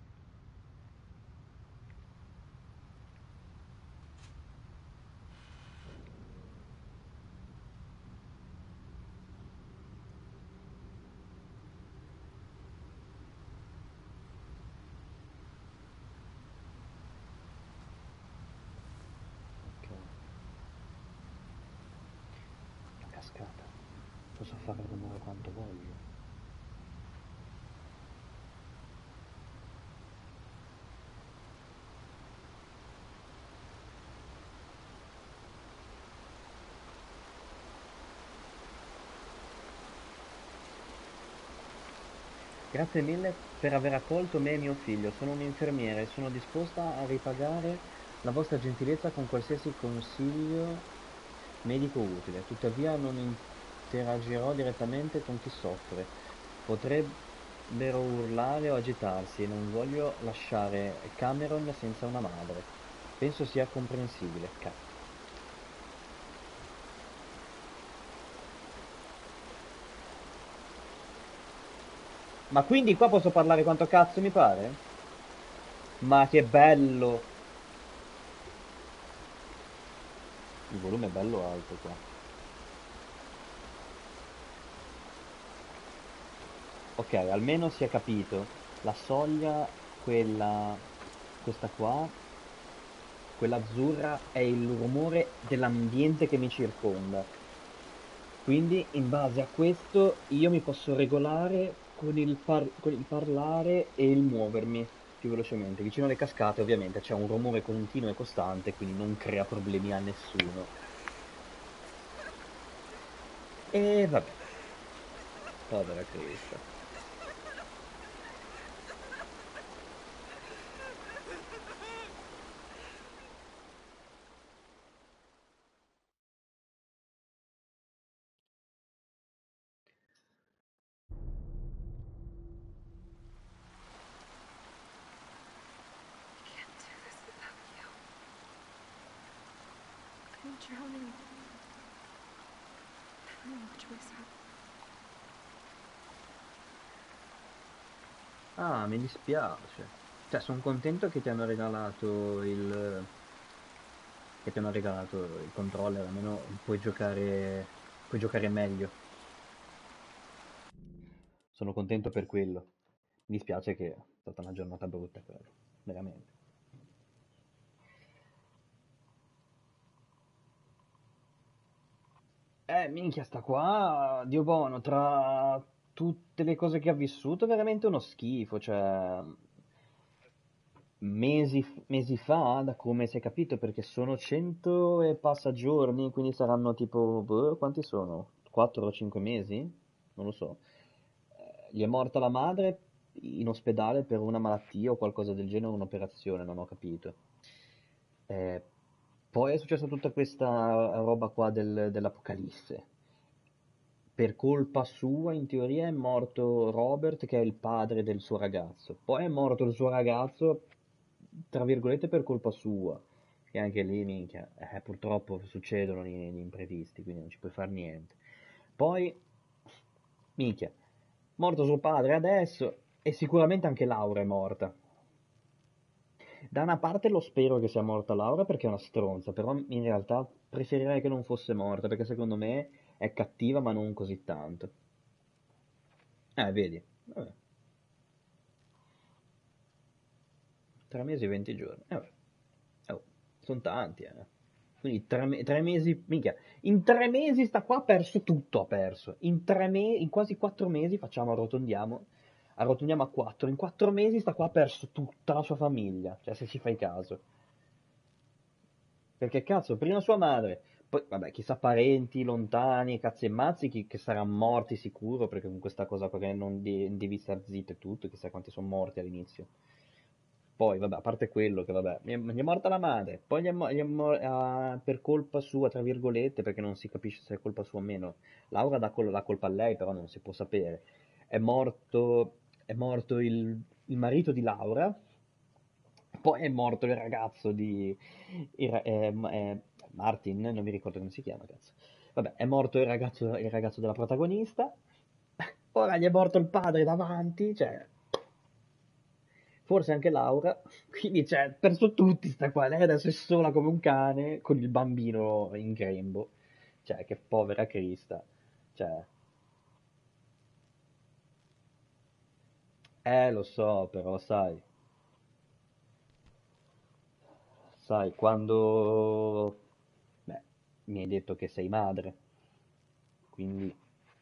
Ok. La cascata. Posso fare rumore quanto voglio. Grazie mille per aver accolto me e mio figlio. Sono un infermiere e sono disposta a ripagare la vostra gentilezza con qualsiasi consiglio medico utile. Tuttavia non interagirò direttamente con chi soffre. Potrebbero urlare o agitarsi e non voglio lasciare Cameron senza una madre. Penso sia comprensibile. Cazzo. Ma quindi qua posso parlare quanto cazzo mi pare? Ma che bello! Il volume è bello alto qua. Ok, almeno si è capito. La soglia, quella, questa qua, quella azzurra, è il rumore dell'ambiente che mi circonda. Quindi, in base a questo, io mi posso regolare con il parlare e il muovermi più velocemente. Vicino alle cascate, ovviamente, c'è un rumore continuo e costante, quindi non crea problemi a nessuno. E vabbè, povera Krista. Can't do this without you. I'm drowning. I don't know which way's up. Ah, mi dispiace. Cioè, sono contento che ti hanno regalato il controller, almeno puoi giocare meglio. Sono contento per quello. Mi dispiace che è stata una giornata brutta per veramente. Minchia, sta qua, Dio buono, tra tutte le cose che ha vissuto, è veramente uno schifo, cioè, mesi fa, da come si è capito, perché sono 100 e passa giorni, quindi saranno tipo, boh, quanti sono? 4 o 5 mesi? Non lo so. Gli è morta la madre in ospedale per una malattia o qualcosa del genere, un'operazione, non ho capito. Eh, Poi è successa tutta questa roba qua dell'Apocalisse. Per colpa sua, in teoria, è morto Robert, che è il padre del suo ragazzo. Poi è morto il suo ragazzo, tra virgolette, per colpa sua. E anche lì, minchia, purtroppo succedono gli imprevisti, quindi non ci puoi fare niente. Poi, minchia, morto suo padre adesso, e sicuramente anche Laura è morta. Da una parte lo spero che sia morta Laura perché è una stronza, però in realtà preferirei che non fosse morta perché secondo me è cattiva ma non così tanto. Vedi, vabbè. 3 mesi e 20 giorni. Vabbè. Oh, sono tanti, eh. Quindi 3 mesi, minchia, in 3 mesi sta qua ha perso tutto, ha perso. In quasi 4 mesi, facciamo, arrotondiamo a 4. In 4 mesi sta qua ha perso tutta la sua famiglia, cioè se ci fai caso. Perché cazzo, prima sua madre, poi vabbè, chissà parenti lontani, cazzi e mazzi, che saranno morti sicuro, perché con questa cosa qua che non devi star zitto e tutto, chissà quanti sono morti all'inizio. Poi, vabbè, a parte quello che, vabbè, gli è morta la madre, poi per colpa sua, tra virgolette, perché non si capisce se è colpa sua o meno. Laura dà la colpa a lei, però non si può sapere. È morto il marito di Laura, poi è morto il ragazzo Martin, non mi ricordo come si chiama, cazzo. Vabbè, è morto il ragazzo della protagonista, ora gli è morto il padre davanti, cioè forse anche Laura, quindi cioè, ha perso tutti sta qua, lei adesso è sola come un cane con il bambino in grembo, cioè che povera Crista, cioè, lo so, però sai, quando, beh, mi hai detto che sei madre, quindi,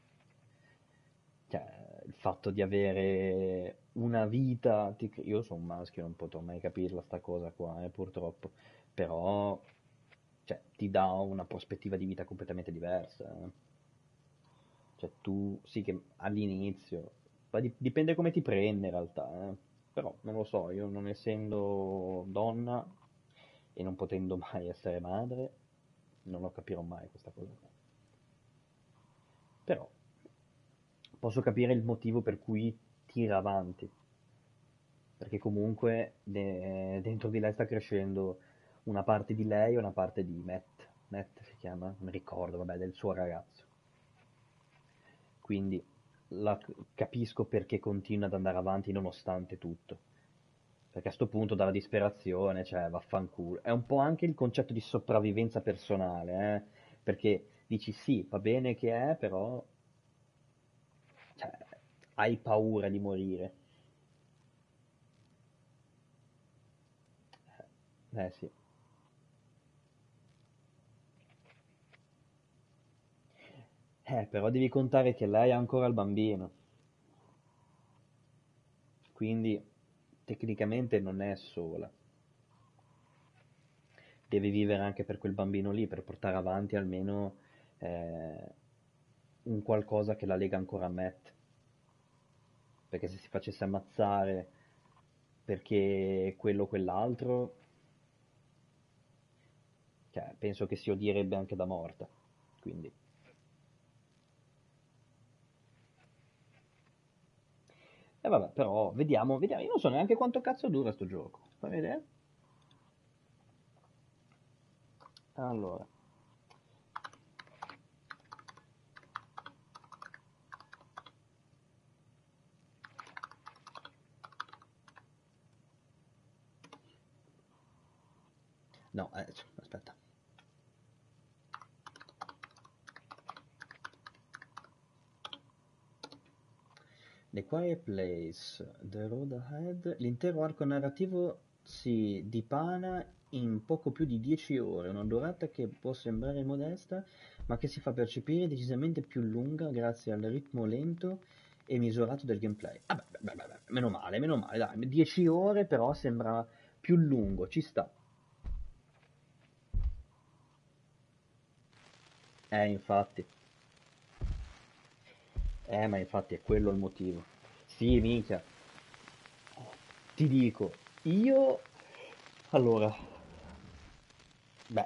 cioè, il fatto di avere una vita, io sono un maschio, non potrò mai capirla sta cosa qua, purtroppo, però, cioè, ti dà una prospettiva di vita completamente diversa. Cioè, tu sì che all'inizio, poi dipende come ti prende in realtà, però non lo so, io non essendo donna e non potendo mai essere madre, non lo capirò mai questa cosa qua. Però posso capire il motivo per cui tira avanti, perché comunque dentro di lei sta crescendo una parte di lei e una parte di Matt. Matt si chiama? Non mi ricordo, vabbè, del suo ragazzo. Quindi capisco perché continua ad andare avanti nonostante tutto. Perché a sto punto dalla disperazione, cioè vaffanculo. È un po' anche il concetto di sopravvivenza personale, perché dici sì, va bene che è, però cioè, hai paura di morire. Sì. Però devi contare che lei ha ancora il bambino, quindi tecnicamente non è sola. Deve vivere anche per quel bambino lì, per portare avanti almeno eh, un qualcosa che la lega ancora a Matt. Perché se si facesse ammazzare perché quello o quell'altro, cioè, penso che si odierebbe anche da morta. Quindi, e vabbè, però vediamo, vediamo. Io non so neanche quanto cazzo dura sto gioco. Fammi vedere. Allora, no, aspetta. The Quiet Place, The Road Ahead, l'intero arco narrativo si dipana in poco più di 10 ore, una durata che può sembrare modesta, ma che si fa percepire decisamente più lunga grazie al ritmo lento e misurato del gameplay. Ah, beh, meno male, dai, 10 ore però sembra più lungo, ci sta. Infatti. Ma infatti è quello il motivo. Sì, minchia, ti dico, io... Allora, beh,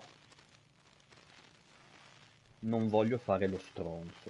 non voglio fare lo stronzo,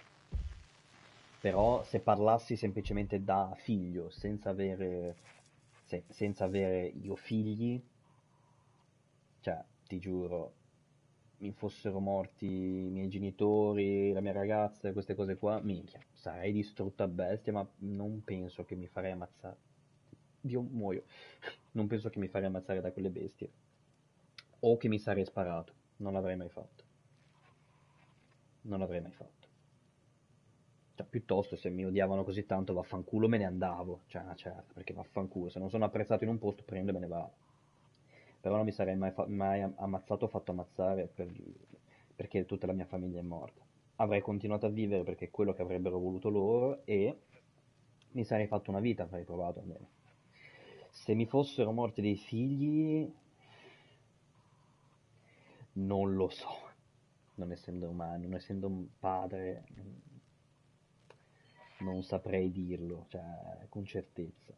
però se parlassi semplicemente da figlio, senza avere io figli, cioè, ti giuro, mi fossero morti i miei genitori, la mia ragazza, queste cose qua, minchia, sarei distrutto a bestia, ma non penso che mi farei ammazzare. Dio, muoio. Non penso che mi farei ammazzare da quelle bestie. O che mi sarei sparato. Non l'avrei mai fatto. non l'avrei mai fatto. Cioè, piuttosto se mi odiavano così tanto, vaffanculo, me ne andavo, cioè una certa, perché vaffanculo, se non sono apprezzato in un posto prendo e me ne vado. Però non mi sarei mai ammazzato o fatto ammazzare perché tutta la mia famiglia è morta. Avrei continuato a vivere perché è quello che avrebbero voluto loro e mi sarei fatto una vita, avrei provato almeno. Se mi fossero morti dei figli, non lo so, non essendo umano, non essendo un padre, non saprei dirlo, cioè, con certezza.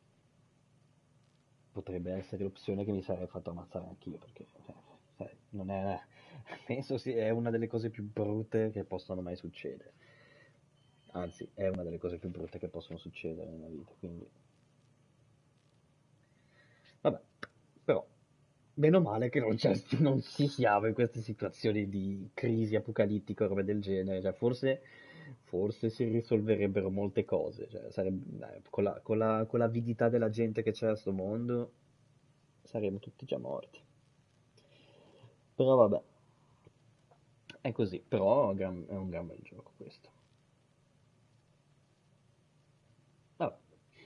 Potrebbe essere l'opzione che mi sarei fatto ammazzare anch'io, perché sai, non è, penso sia è una delle cose più brutte che possano mai succedere. Anzi, è una delle cose più brutte che possono succedere nella vita, quindi vabbè, però meno male che non si siamo in queste situazioni di crisi apocalittica o robe del genere, cioè forse si risolverebbero molte cose, cioè con l'avidità della gente che c'è a sto mondo saremmo tutti già morti. Però vabbè, è così, però è un gran bel gioco questo. Vabbè,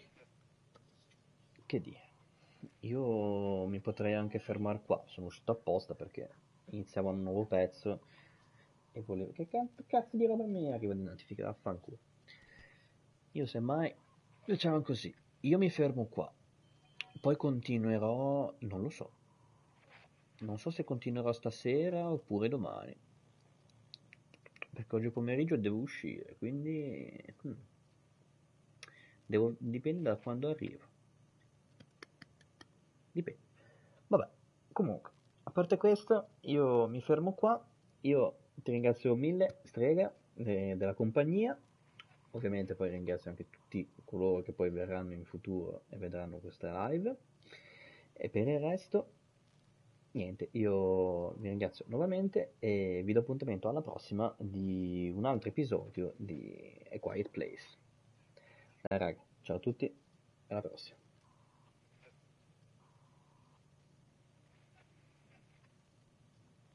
che dire. Io mi potrei anche fermare qua, sono uscito apposta perché iniziamo un nuovo pezzo e volevo... Che cazzo di roba mi arriva di notifica? Affanculo. Io semmai... Diciamo così, io mi fermo qua, poi continuerò... Non lo so. Non so se continuerò stasera oppure domani. Perché oggi pomeriggio devo uscire, quindi... Dipende da quando arrivo. Dipende. Vabbè, comunque, a parte questo, io mi fermo qua. Io ti ringrazio mille, strega, della compagnia. Ovviamente poi ringrazio anche tutti coloro che poi verranno in futuro e vedranno questa live. E per il resto, niente, io vi ringrazio nuovamente e vi do appuntamento alla prossima di un altro episodio di A Quiet Place. Dai raga, ciao a tutti, alla prossima.